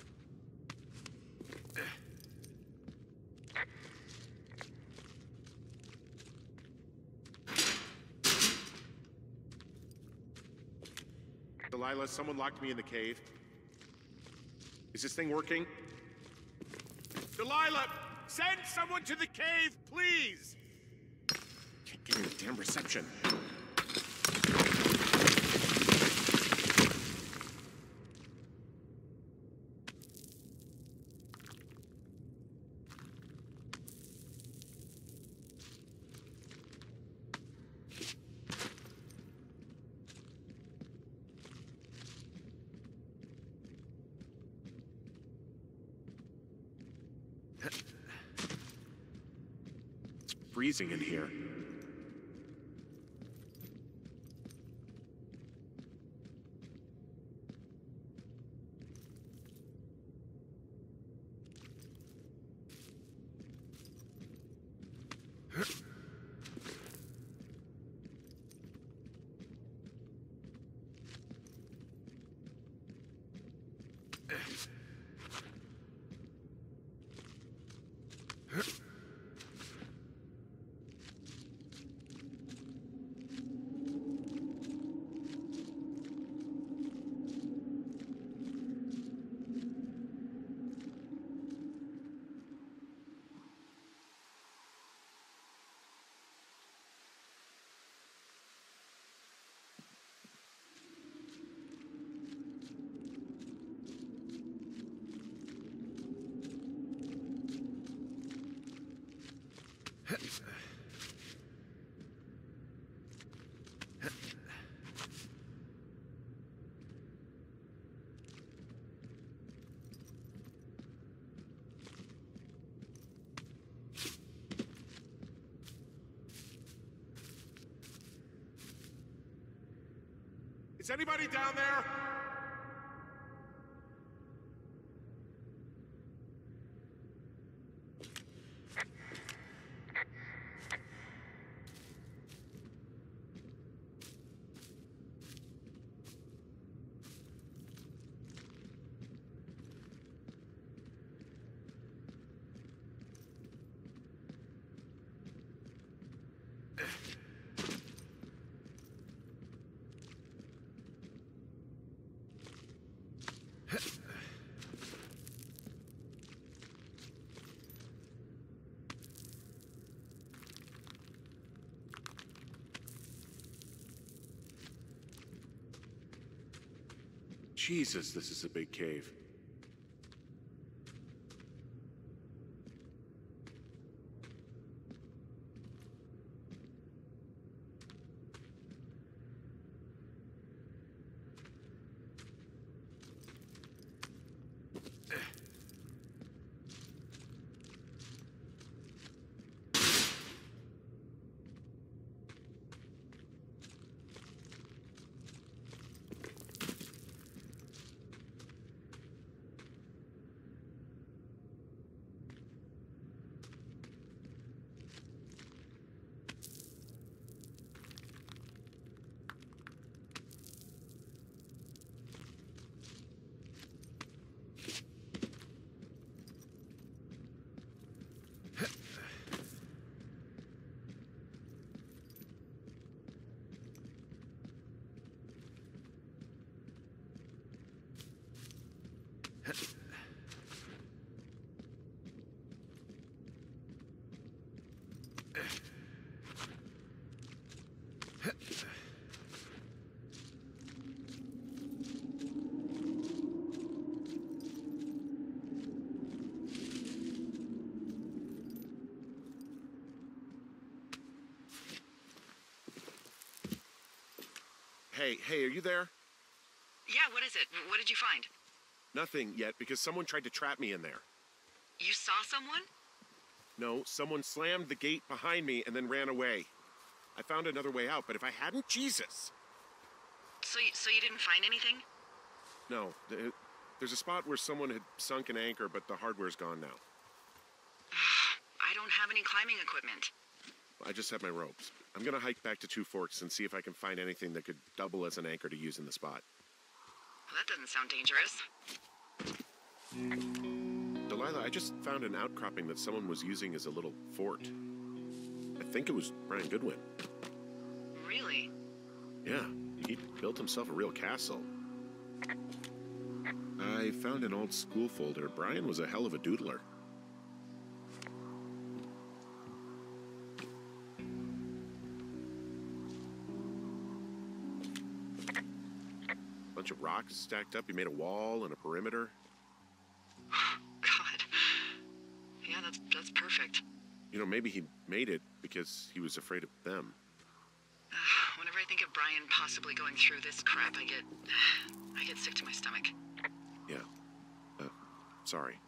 Speaker 2: Delilah, someone locked me in the cave. Is this thing working? Delilah! Send someone to the cave, please! Can't get any damn reception. Freezing in here. Is anybody down there? Jesus, this is a big cave. Hey, are you there?
Speaker 1: Yeah, what is it? What did you find?
Speaker 2: Nothing yet, because someone tried to trap me in there.
Speaker 1: You saw someone?
Speaker 2: No, someone slammed the gate behind me and then ran away. I found another way out, but if I hadn't, Jesus!
Speaker 1: So you didn't find anything?
Speaker 2: No, there's a spot where someone had sunk an anchor, but the hardware's gone now.
Speaker 1: I don't have any climbing equipment.
Speaker 2: I just have my ropes. I'm gonna hike back to Two Forks and see if I can find anything that could double as an anchor to use in the spot.
Speaker 1: Well, that doesn't sound dangerous.
Speaker 2: Delilah, I just found an outcropping that someone was using as a little fort. I think it was Brian Goodwin.
Speaker 1: Really?
Speaker 2: Yeah, he built himself a real castle. I found an old school folder. Brian was a hell of a doodler. Bunch of rocks stacked up. He made a wall and a perimeter.
Speaker 1: God. Yeah, that's perfect.
Speaker 2: You know, maybe he made it because he was afraid of them.
Speaker 1: Whenever I think of Brian possibly going through this crap, I get sick to my stomach.
Speaker 2: Yeah. Sorry.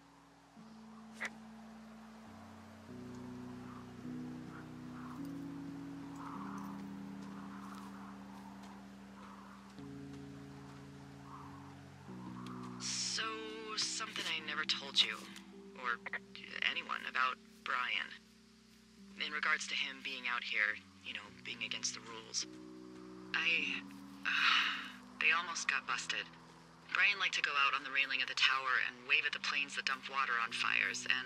Speaker 1: So, something I never told you, or anyone, about Brian. In regards to him being out here, being against the rules. They almost got busted. Brian liked to go out on the railing of the tower and wave at the planes that dump water on fires, and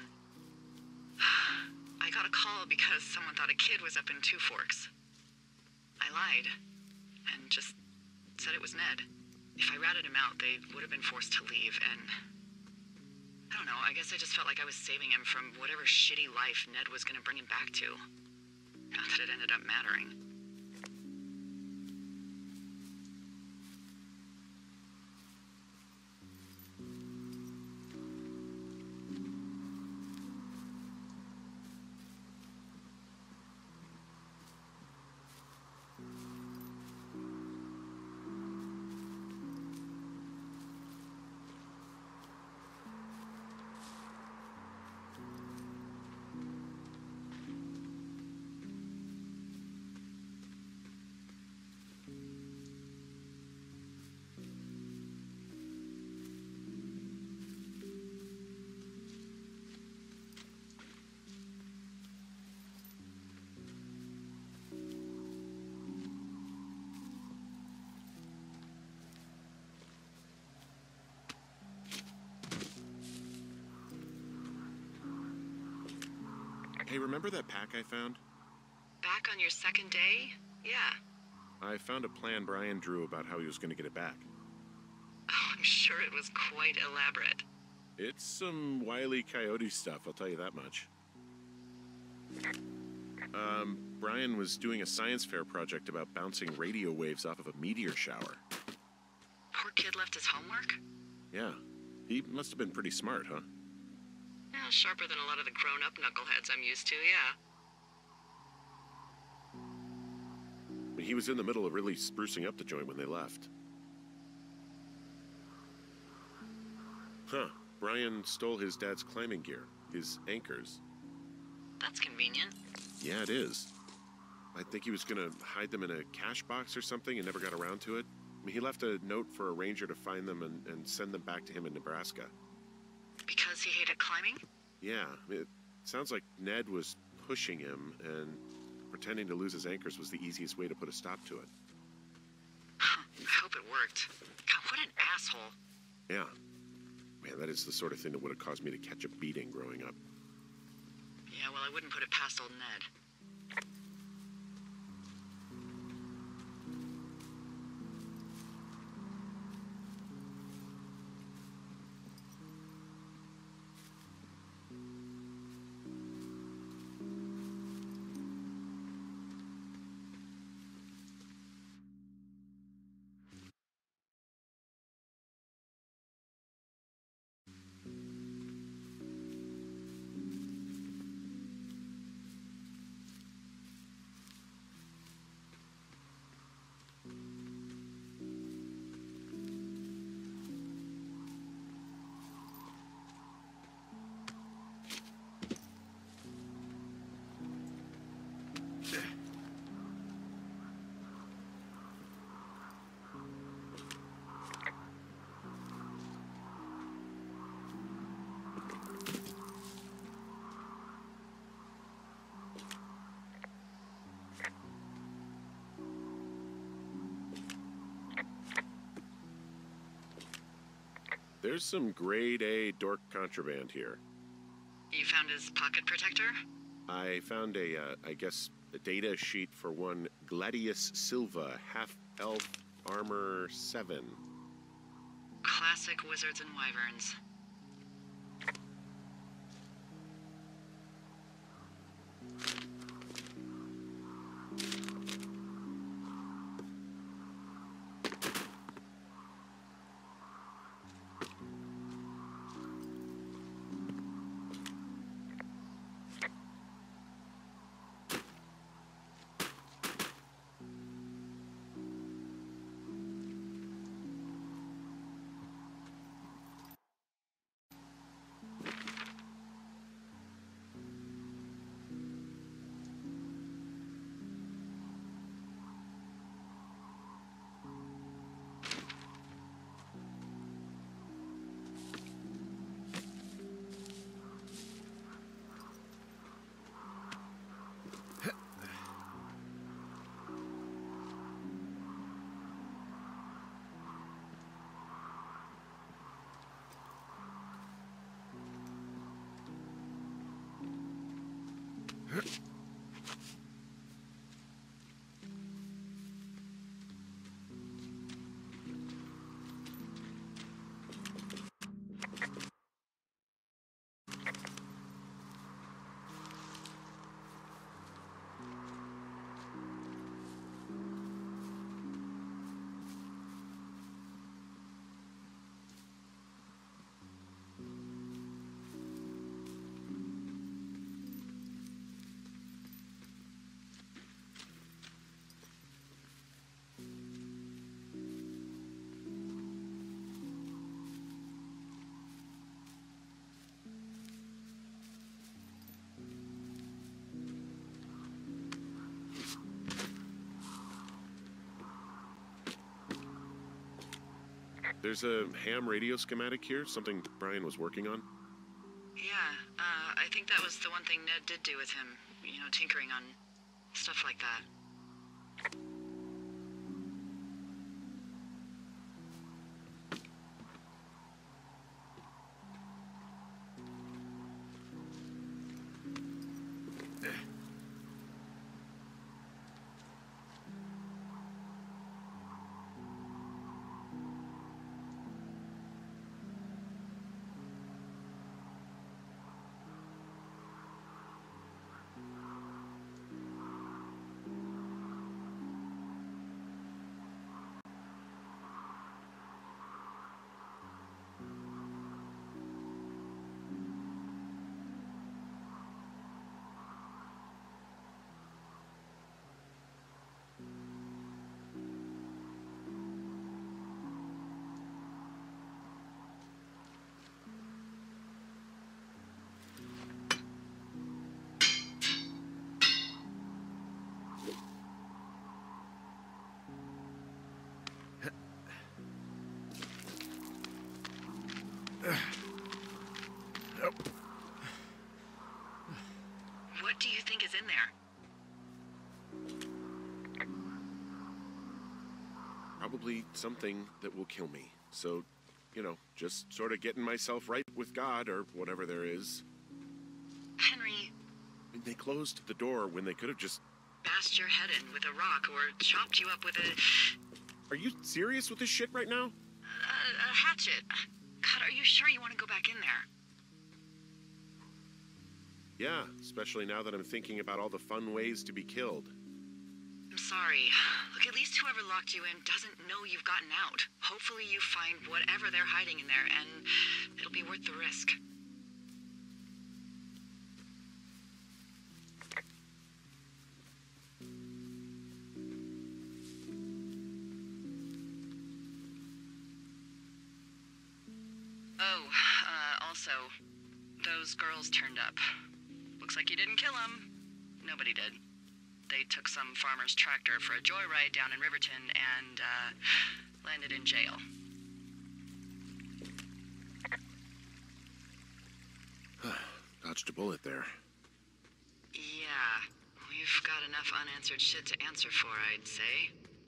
Speaker 1: I got a call because someone thought a kid was up in Two Forks. I lied, and just said it was Ned. If I ratted him out, they would have been forced to leave, and I don't know, I guess I just felt like I was saving him from whatever shitty life Ned was gonna bring him back to. Not that it ended up mattering.
Speaker 2: Hey, remember that pack I found?
Speaker 1: Back on your second day? Yeah.
Speaker 2: I found a plan Brian drew about how he was going to get it back.
Speaker 1: Oh, I'm sure it was quite elaborate.
Speaker 2: It's some Wile E. Coyote stuff, I'll tell you that much. Brian was doing a science fair project about bouncing radio waves off of a meteor shower.
Speaker 1: Poor kid Ned left his homework?
Speaker 2: Yeah. He must have been pretty smart, huh?
Speaker 1: Yeah, sharper than a lot of the grown-up knuckleheads I'm used to, yeah.
Speaker 2: He was in the middle of really sprucing up the joint when they left. Huh. Brian stole his dad's climbing gear, his anchors.
Speaker 1: That's convenient.
Speaker 2: Yeah, it is. I think he was gonna hide them in a cash box or something and never got around to it. I mean, he left a note for a ranger to find them and send them back to him in Nebraska.
Speaker 1: Because he hated climbing?
Speaker 2: Yeah, it sounds like Ned was pushing him, and pretending to lose his anchors was the easiest way to put a stop to it.
Speaker 1: I hope it worked. God, what an asshole.
Speaker 2: Yeah. Man, that is the sort of thing that would have caused me to catch a beating growing up.
Speaker 1: Yeah, well, I wouldn't put it past old Ned.
Speaker 2: There's some grade A dork contraband here.
Speaker 1: You found his pocket protector?
Speaker 2: I found I guess, a data sheet for one Gladius Silva, half-elf armor 7.
Speaker 1: Classic wizards and wyverns.
Speaker 2: There's a ham radio schematic here, something Brian was working on.
Speaker 1: Yeah, I think that was the one thing Ned did do with him. You know, tinkering on stuff like that. there?
Speaker 2: Probably something that will kill me. So, just sort of getting myself right with God or whatever there is.
Speaker 1: Henry...
Speaker 2: They closed the door when they could have just...
Speaker 1: bashed your head in with a rock or chopped you up with a...
Speaker 2: Are you serious with this shit right now?
Speaker 1: a hatchet. God, are you sure you want to go back in there?
Speaker 2: Yeah, especially now that I'm thinking about all the fun ways to be killed.
Speaker 1: I'm sorry. Look, at least whoever locked you in doesn't know you've gotten out. Hopefully you find whatever they're hiding in there, and it'll be worth the risk. Oh, also, those girls turned up. Looks like you didn't kill them. Nobody did. They took some farmer's tractor for a joyride down in Riverton and, landed in jail.
Speaker 2: Dodged a bullet there.
Speaker 1: Yeah, we've got enough unanswered shit to answer for, I'd say.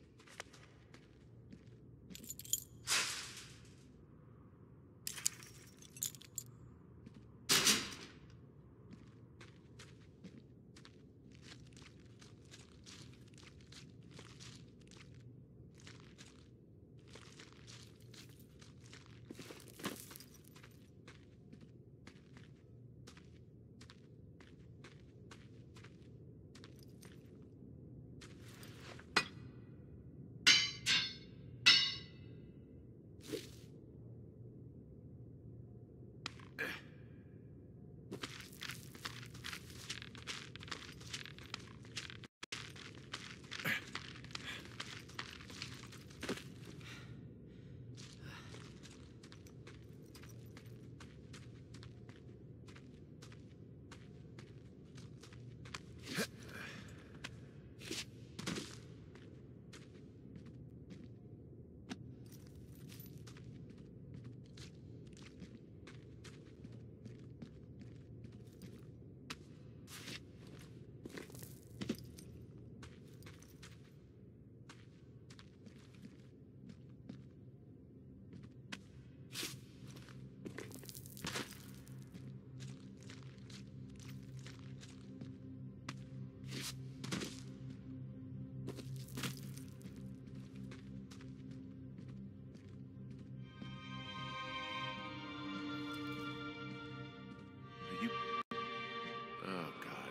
Speaker 2: Oh, God.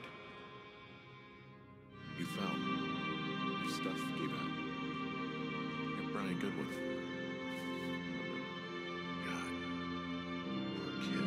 Speaker 2: You fell. Your stuff gave out. You're Brian Goodwin. God. Poor kid.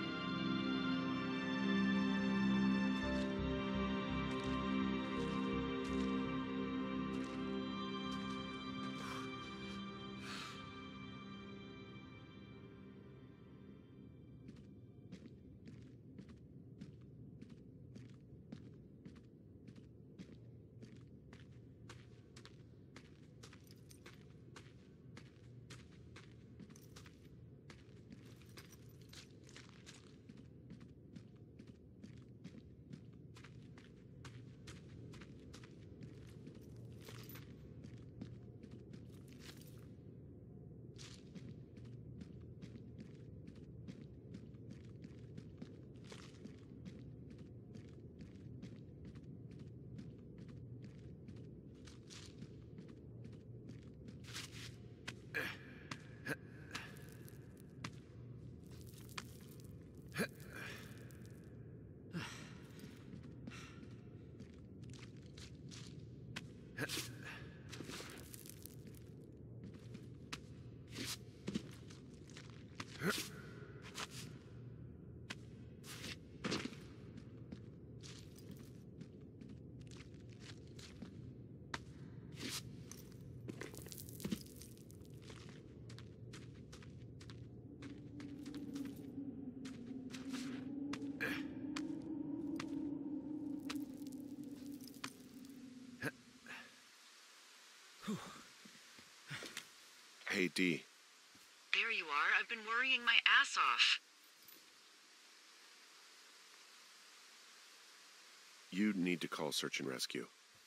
Speaker 2: Hey, Dee.
Speaker 1: There you are. I've been worrying my ass off.
Speaker 2: You need to call search and rescue.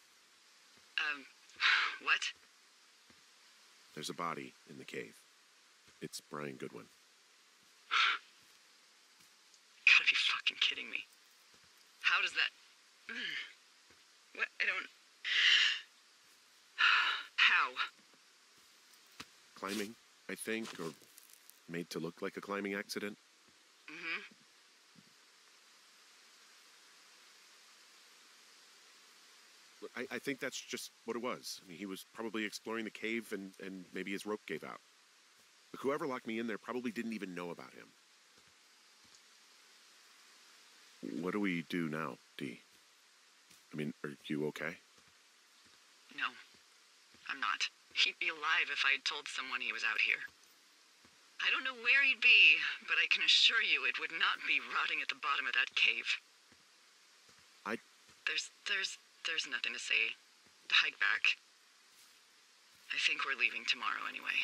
Speaker 1: What?
Speaker 2: There's a body in the cave. It's Brian Goodwin.
Speaker 1: Gotta be fucking kidding me. How does that... What? I don't... How?
Speaker 2: Climbing, I think, or made to look like a climbing accident.
Speaker 1: Mm-hmm.
Speaker 2: I think that's just what it was. I mean, he was probably exploring the cave and maybe his rope gave out. But whoever locked me in there probably didn't even know about him. What do we do now, Dee? I mean, are you okay?
Speaker 1: No, I'm not. He'd be alive if I had told someone he was out here. I don't know where he'd be, but I can assure you it would not be rotting at the bottom of that cave. There's nothing to say. Hike back. I think we're leaving tomorrow anyway.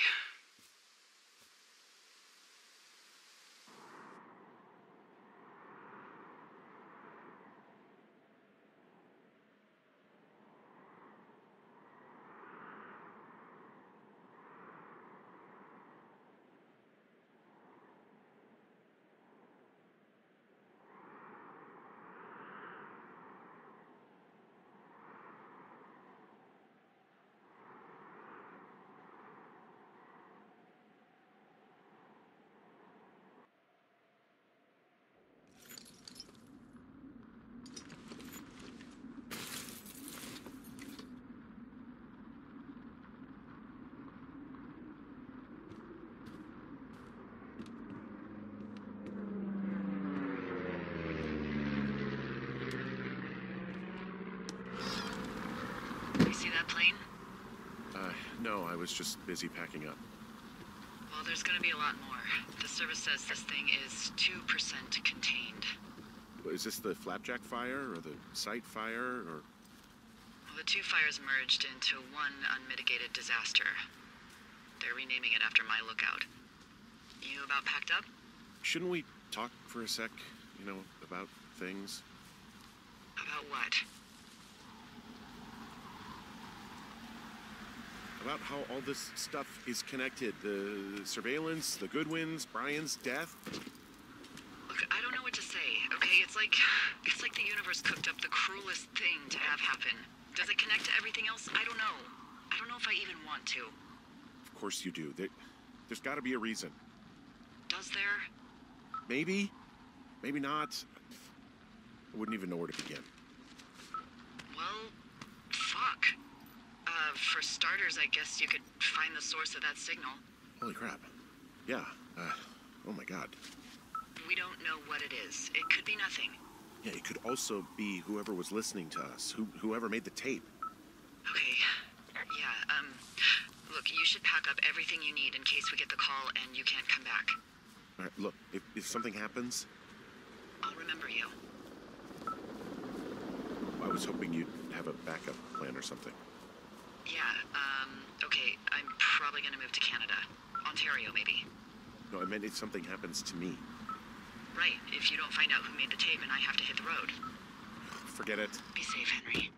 Speaker 1: You see that plane?
Speaker 2: No, I was just busy packing up.
Speaker 1: Well, there's gonna be a lot more. The service says this thing is 2% contained.
Speaker 2: Is this the Flapjack fire, or the site fire, or...
Speaker 1: Well, the two fires merged into one unmitigated disaster. They're renaming it after my lookout. You about packed up?
Speaker 2: Shouldn't we talk for a sec, about things?
Speaker 1: About what?
Speaker 2: About how all this stuff is connected. The surveillance, the Goodwins, Brian's death.
Speaker 1: Look, I don't know what to say, okay? It's like the universe cooked up the cruelest thing to have happen. Does it connect to everything else? I don't know. I don't know if I even want to.
Speaker 2: Of course you do. There's got to be a reason.
Speaker 1: Does there?
Speaker 2: Maybe. Maybe not. I wouldn't even know where to begin.
Speaker 1: Well, fuck. For starters, I guess you could find the source of that signal.
Speaker 2: Holy crap. Yeah. Oh my god.
Speaker 1: We don't know what it is. It could be nothing.
Speaker 2: Yeah, it could also be whoever was listening to us. Whoever made the tape.
Speaker 1: Okay. Yeah, look, you should pack up everything you need in case we get the call and you can't come back.
Speaker 2: All right, look, if something happens...
Speaker 1: I'll remember you.
Speaker 2: I was hoping you'd have a backup plan or something.
Speaker 1: Yeah, okay, I'm probably gonna move to Canada. Ontario, maybe.
Speaker 2: No, I meant if something happens to me.
Speaker 1: Right, if you don't find out who made the tape and I have to hit the road.
Speaker 2: Forget it.
Speaker 1: Be safe, Henry.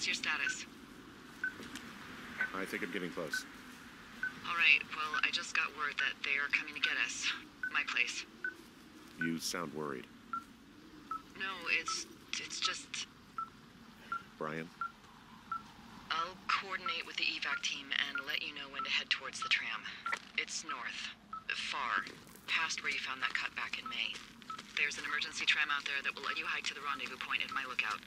Speaker 1: What's your status?
Speaker 2: I think I'm getting close.
Speaker 1: All right, well, I just got word that they are coming to get us. My place.
Speaker 2: You sound worried.
Speaker 1: No, it's just...
Speaker 2: Brian?
Speaker 1: I'll coordinate with the evac team and let you know when to head towards the tram. It's north. Far. Past where you found that cut back in May. There's an emergency tram out there that will let you hike to the rendezvous point at my lookout.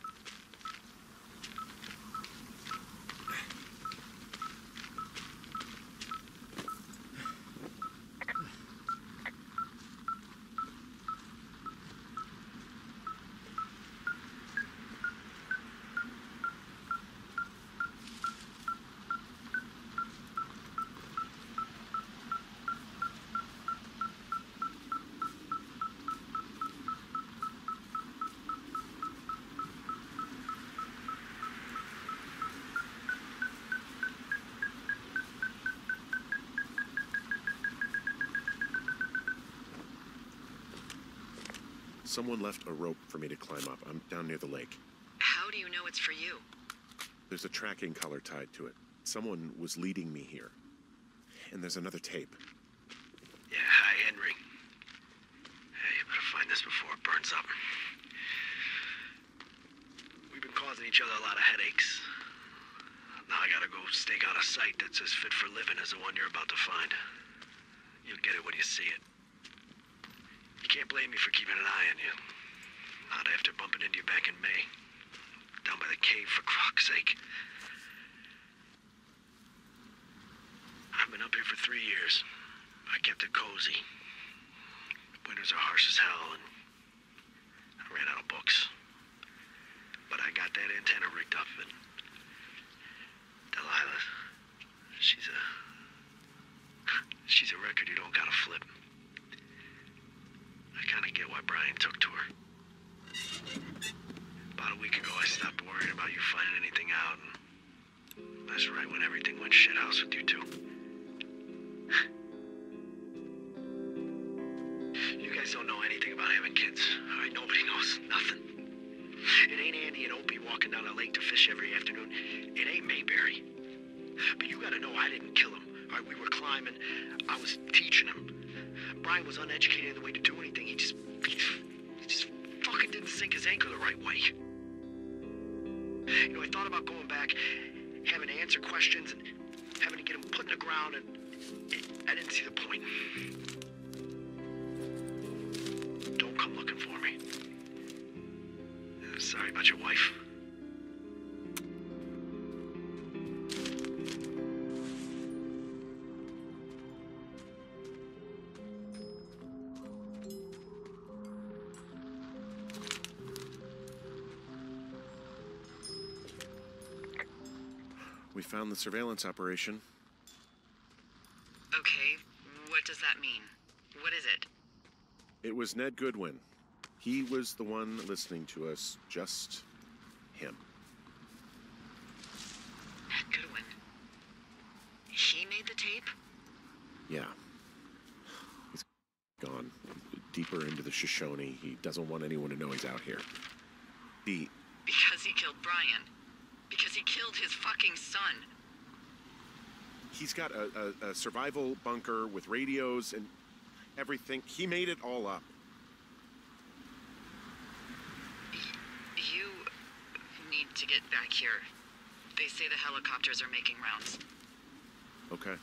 Speaker 2: Someone left a rope for me to climb up. I'm down near the lake.
Speaker 1: How do you know it's for you?
Speaker 2: There's a tracking collar tied to it. Someone was leading me here. And there's another tape.
Speaker 3: Yeah, hi, Henry. Hey, you better find this before it burns up. We've been causing each other a lot of headaches. Now I gotta go stake out a site that's as fit for living as the one you're about to find. You'll get it when you see it. You can't blame me for keeping an eye on you. Not after bumping into you back in May. Down by the cave, for croc's sake. I've been up here for 3 years. I kept it cozy. Winters are harsh as hell, and I ran out of books. But I got that antenna rigged up, and Delilah, she's a record you don't gotta flip. I kinda get why Brian took to her. About a week ago, I stopped worrying about you finding anything out, and that's right when everything went shithouse with you two. You guys don't know anything about having kids, all right? Nobody knows nothing. It ain't Andy and Opie walking down a lake to fish every afternoon. It ain't Mayberry. But you gotta know I didn't kill him, all right? We were climbing. I was teaching him. Brian was uneducated in the way to do anything. He just fucking didn't sink his anchor the right way. You know, I thought about going back, having to answer questions, and having to get him put in the ground, and I didn't see the point. Don't come looking for me. Sorry about your wife.
Speaker 2: We found the surveillance operation.
Speaker 1: Okay, what does that mean? What is it?
Speaker 2: It was Ned Goodwin. He was the one listening to us, just him.
Speaker 1: Ned Goodwin. He made the tape?
Speaker 2: Yeah. He's gone deeper into the Shoshone. He doesn't want anyone to know he's out here.
Speaker 1: Because he killed Brian. Because he killed his fucking son.
Speaker 2: He's got a survival bunker with radios and everything. He made it all up.
Speaker 1: You need to get back here. They say the helicopters are making rounds.
Speaker 2: Okay.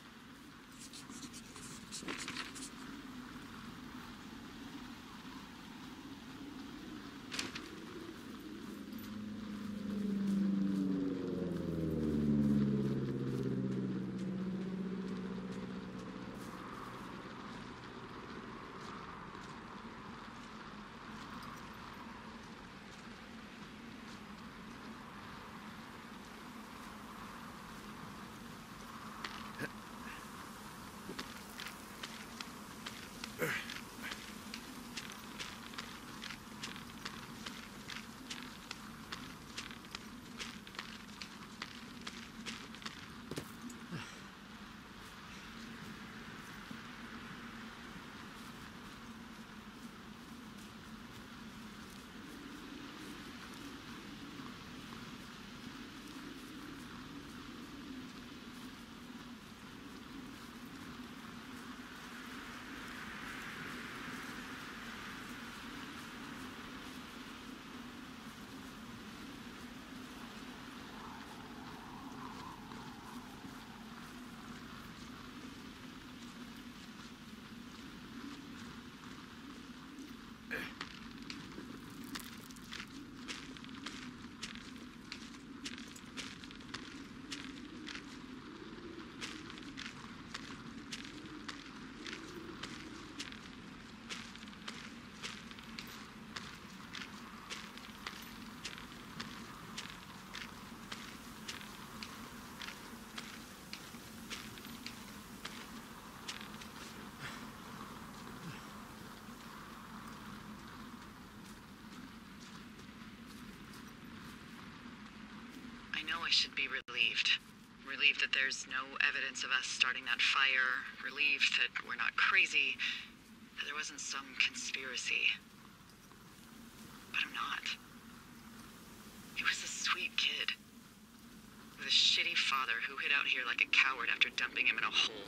Speaker 1: I know I should be relieved. Relieved that there's no evidence of us starting that fire. Relieved that we're not crazy. That there wasn't some conspiracy. But I'm not. He was a sweet kid. With a shitty father who hid out here like a coward after dumping him in a hole.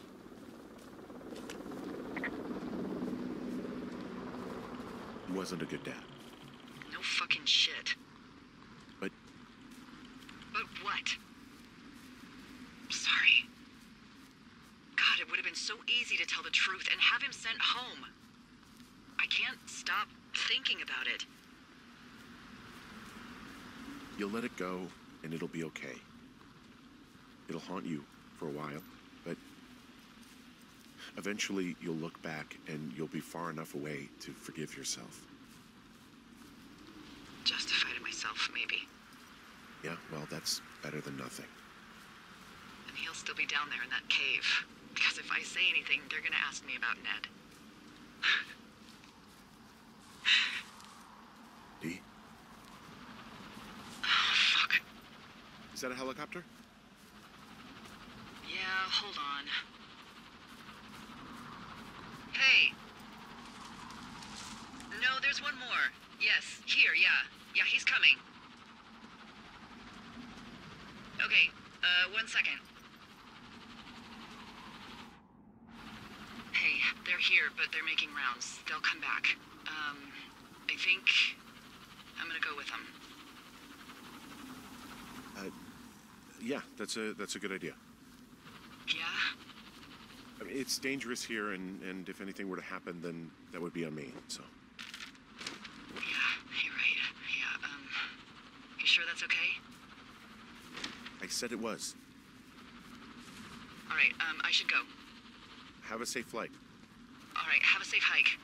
Speaker 2: He wasn't a good dad.
Speaker 1: No fucking shit.
Speaker 2: But
Speaker 1: But what? Sorry. God, it would have been so easy to tell the truth and have him sent home. I can't stop thinking about it.
Speaker 2: you'll let it go, and it'll be okay. It'll haunt you for a while, but eventually you'll look back and you'll be far enough away to forgive yourself.
Speaker 1: Justify to myself, maybe.
Speaker 2: Yeah, well, that's better than nothing.
Speaker 1: And he'll still be down there in that cave. Because if I say anything, they're gonna ask me about Ned.
Speaker 2: Dee?
Speaker 1: Oh, fuck.
Speaker 2: Is that a helicopter?
Speaker 1: Yeah, hold on. Hey! No, there's one more. Yes, here, yeah. Yeah, he's coming. Okay, 1 second. Hey, they're here, but they're making rounds. They'll come back. I think I'm gonna go with them.
Speaker 2: Yeah, that's a good idea.
Speaker 1: Yeah?
Speaker 2: I mean, it's dangerous here, and if anything were to happen, then that would be on me, so.
Speaker 1: Yeah, you're right. Yeah, you sure that's okay?
Speaker 2: I said it was.
Speaker 1: Alright, I should go.
Speaker 2: Have a safe flight.
Speaker 1: Alright, have a safe hike.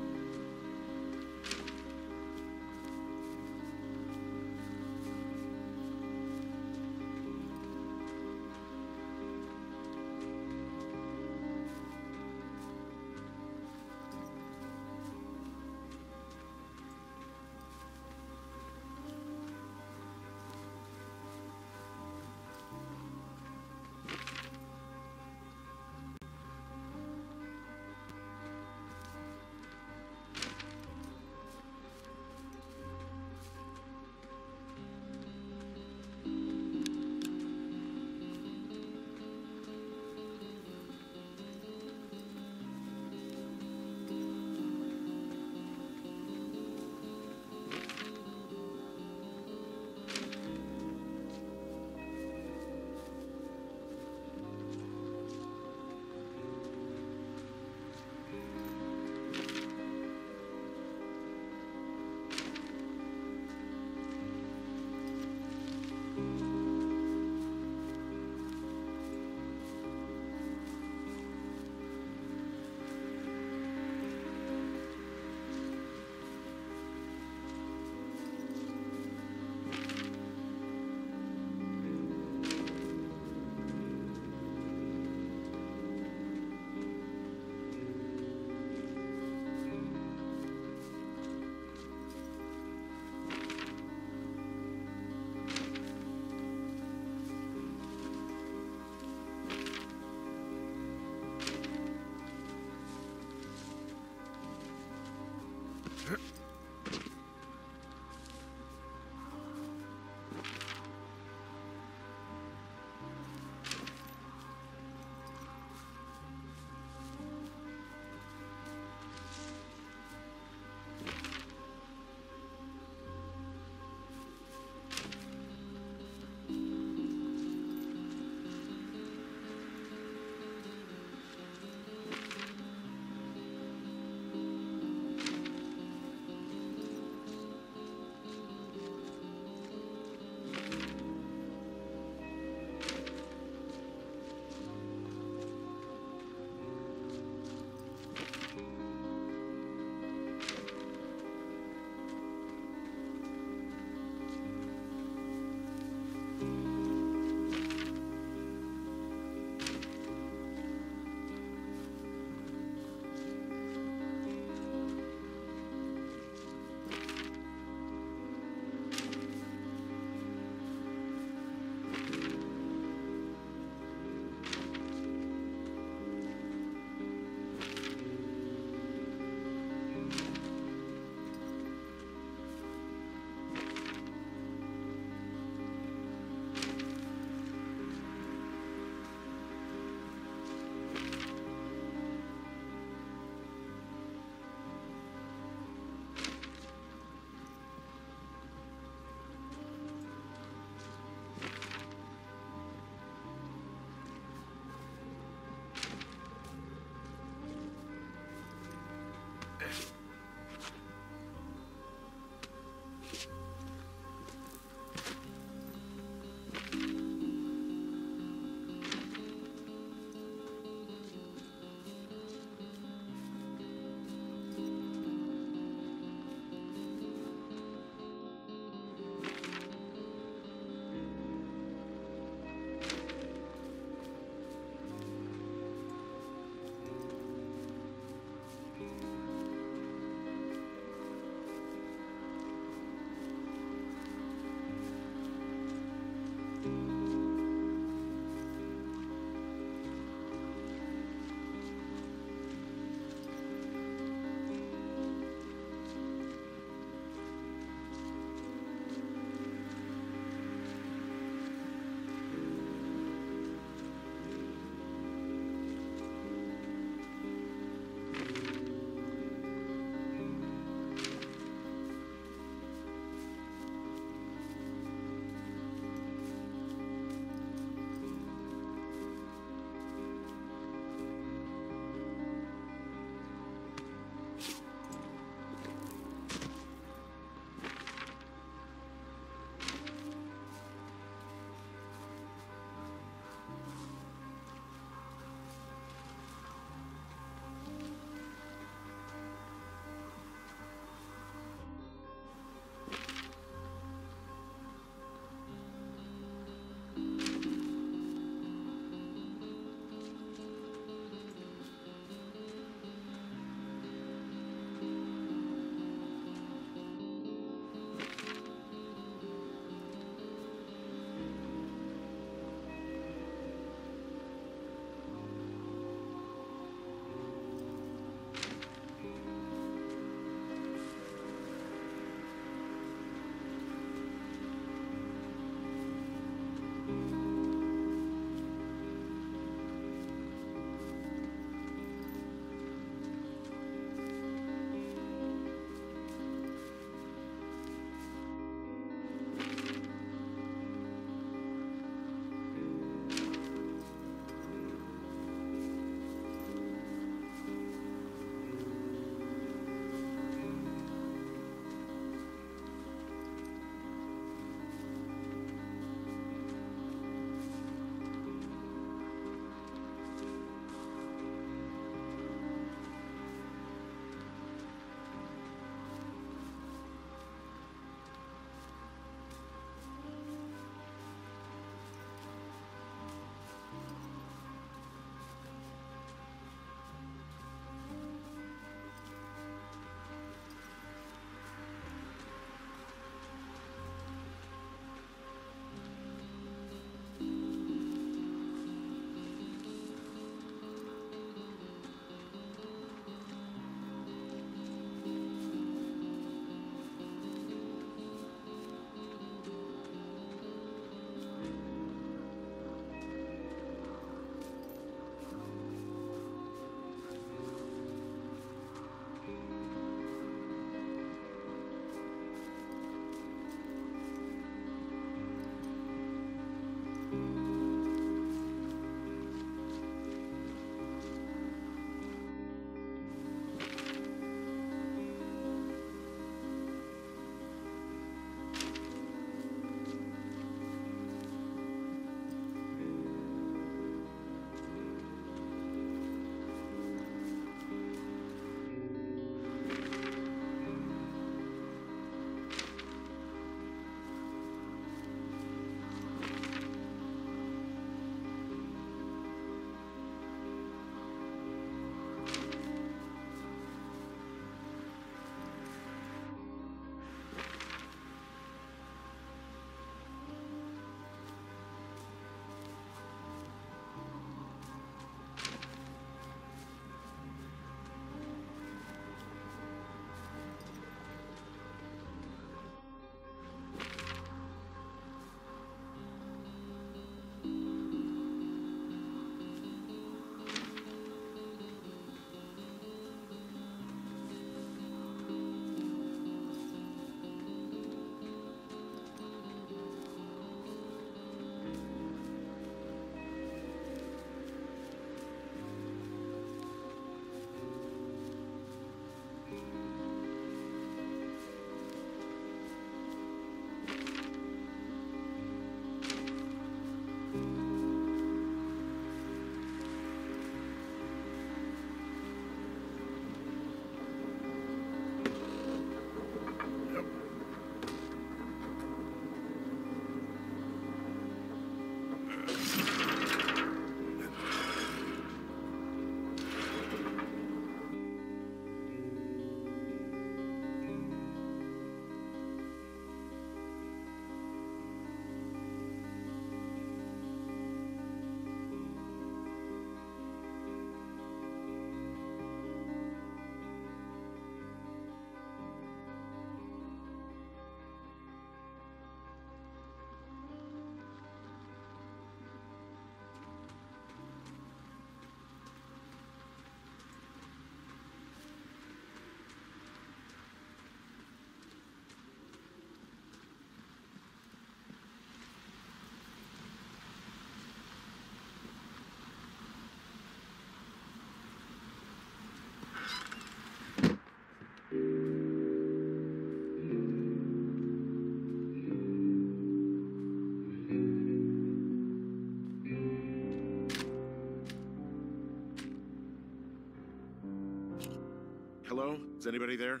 Speaker 2: Hello? Is anybody there?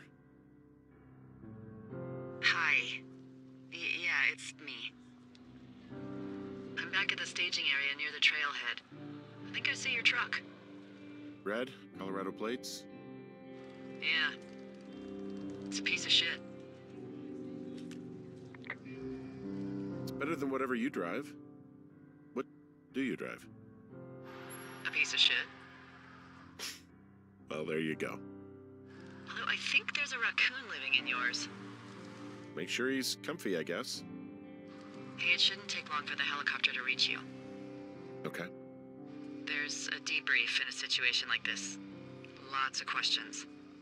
Speaker 1: Hi. Yeah, it's me. I'm back at the staging area near the trailhead. I think I see your truck.
Speaker 2: Red? Colorado plates?
Speaker 1: Yeah. It's a piece of shit.
Speaker 2: It's better than whatever you drive. What do you drive?
Speaker 1: A piece of shit.
Speaker 2: Well, there you go.
Speaker 1: Although I think there's a raccoon living in yours.
Speaker 2: Make sure he's comfy, I guess.
Speaker 1: Hey, it shouldn't take long for the helicopter to reach you.
Speaker 2: Okay.
Speaker 1: There's a debrief in a situation like this. Lots of questions.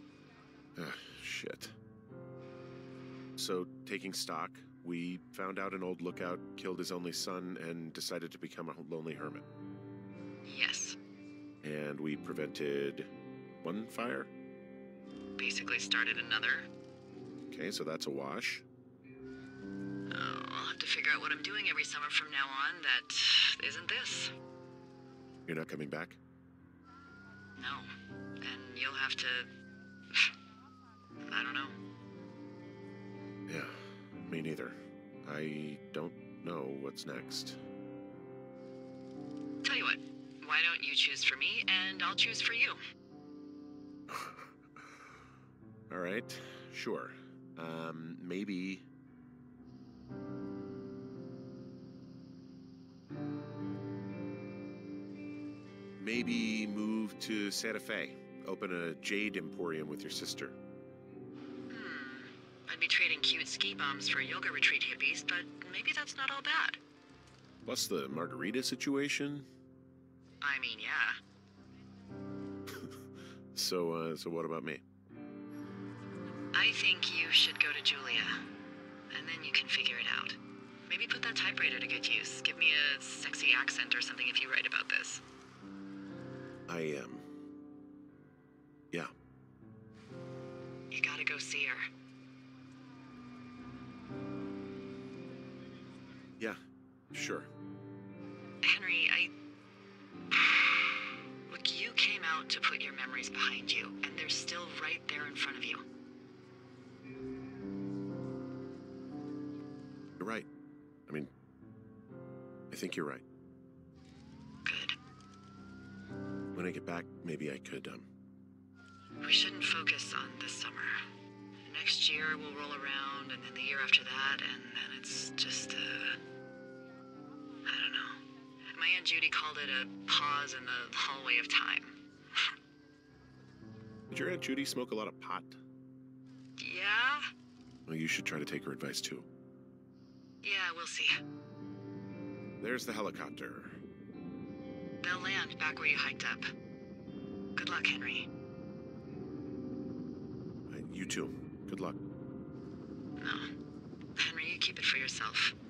Speaker 2: Shit. So, taking stock, we found out an old lookout killed his only son and decided to become a lonely hermit.
Speaker 1: Yes.
Speaker 2: And we prevented one fire?
Speaker 1: Basically started another.
Speaker 2: Okay, so that's a wash.
Speaker 1: Oh, I'll have to figure out what I'm doing every summer from now on that isn't this.
Speaker 2: You're not coming back?
Speaker 1: No. And you'll have to... I don't know.
Speaker 2: Yeah, me neither. I don't know what's next.
Speaker 1: Tell you what, why don't you choose for me and I'll choose for you?
Speaker 2: All right, sure. Maybe... Maybe move to Santa Fe. Open a jade emporium with your sister.
Speaker 1: I'd be trading cute ski bums for yoga retreat hippies, but maybe that's not all bad.
Speaker 2: Plus the margarita situation.
Speaker 1: I mean, yeah.
Speaker 2: So what about me?
Speaker 1: I think you should go to Julia, and then you can figure it out. Maybe put that typewriter to good use. Give me a sexy accent or something if you write about this.
Speaker 2: Yeah.
Speaker 1: You gotta go see her.
Speaker 2: Yeah, sure.
Speaker 1: Henry, Look, you came out to put your memories behind you, and they're still right there in front of you.
Speaker 2: You're right. I mean, I think you're right.
Speaker 1: Good.
Speaker 2: When I get back, maybe I could,
Speaker 1: We shouldn't focus on this summer. Next year we'll roll around, and then the year after that, and then it's just, I don't know. My Aunt Judy called it a pause in the hallway of time.
Speaker 2: Did your Aunt Judy smoke a lot of pot?
Speaker 1: Yeah?
Speaker 2: Well, you should try to take her advice, too.
Speaker 1: Yeah, we'll see.
Speaker 2: There's the helicopter.
Speaker 1: They'll land back where you hiked up. Good luck, Henry.
Speaker 2: You too. Good luck.
Speaker 1: No. Henry, you keep it for yourself.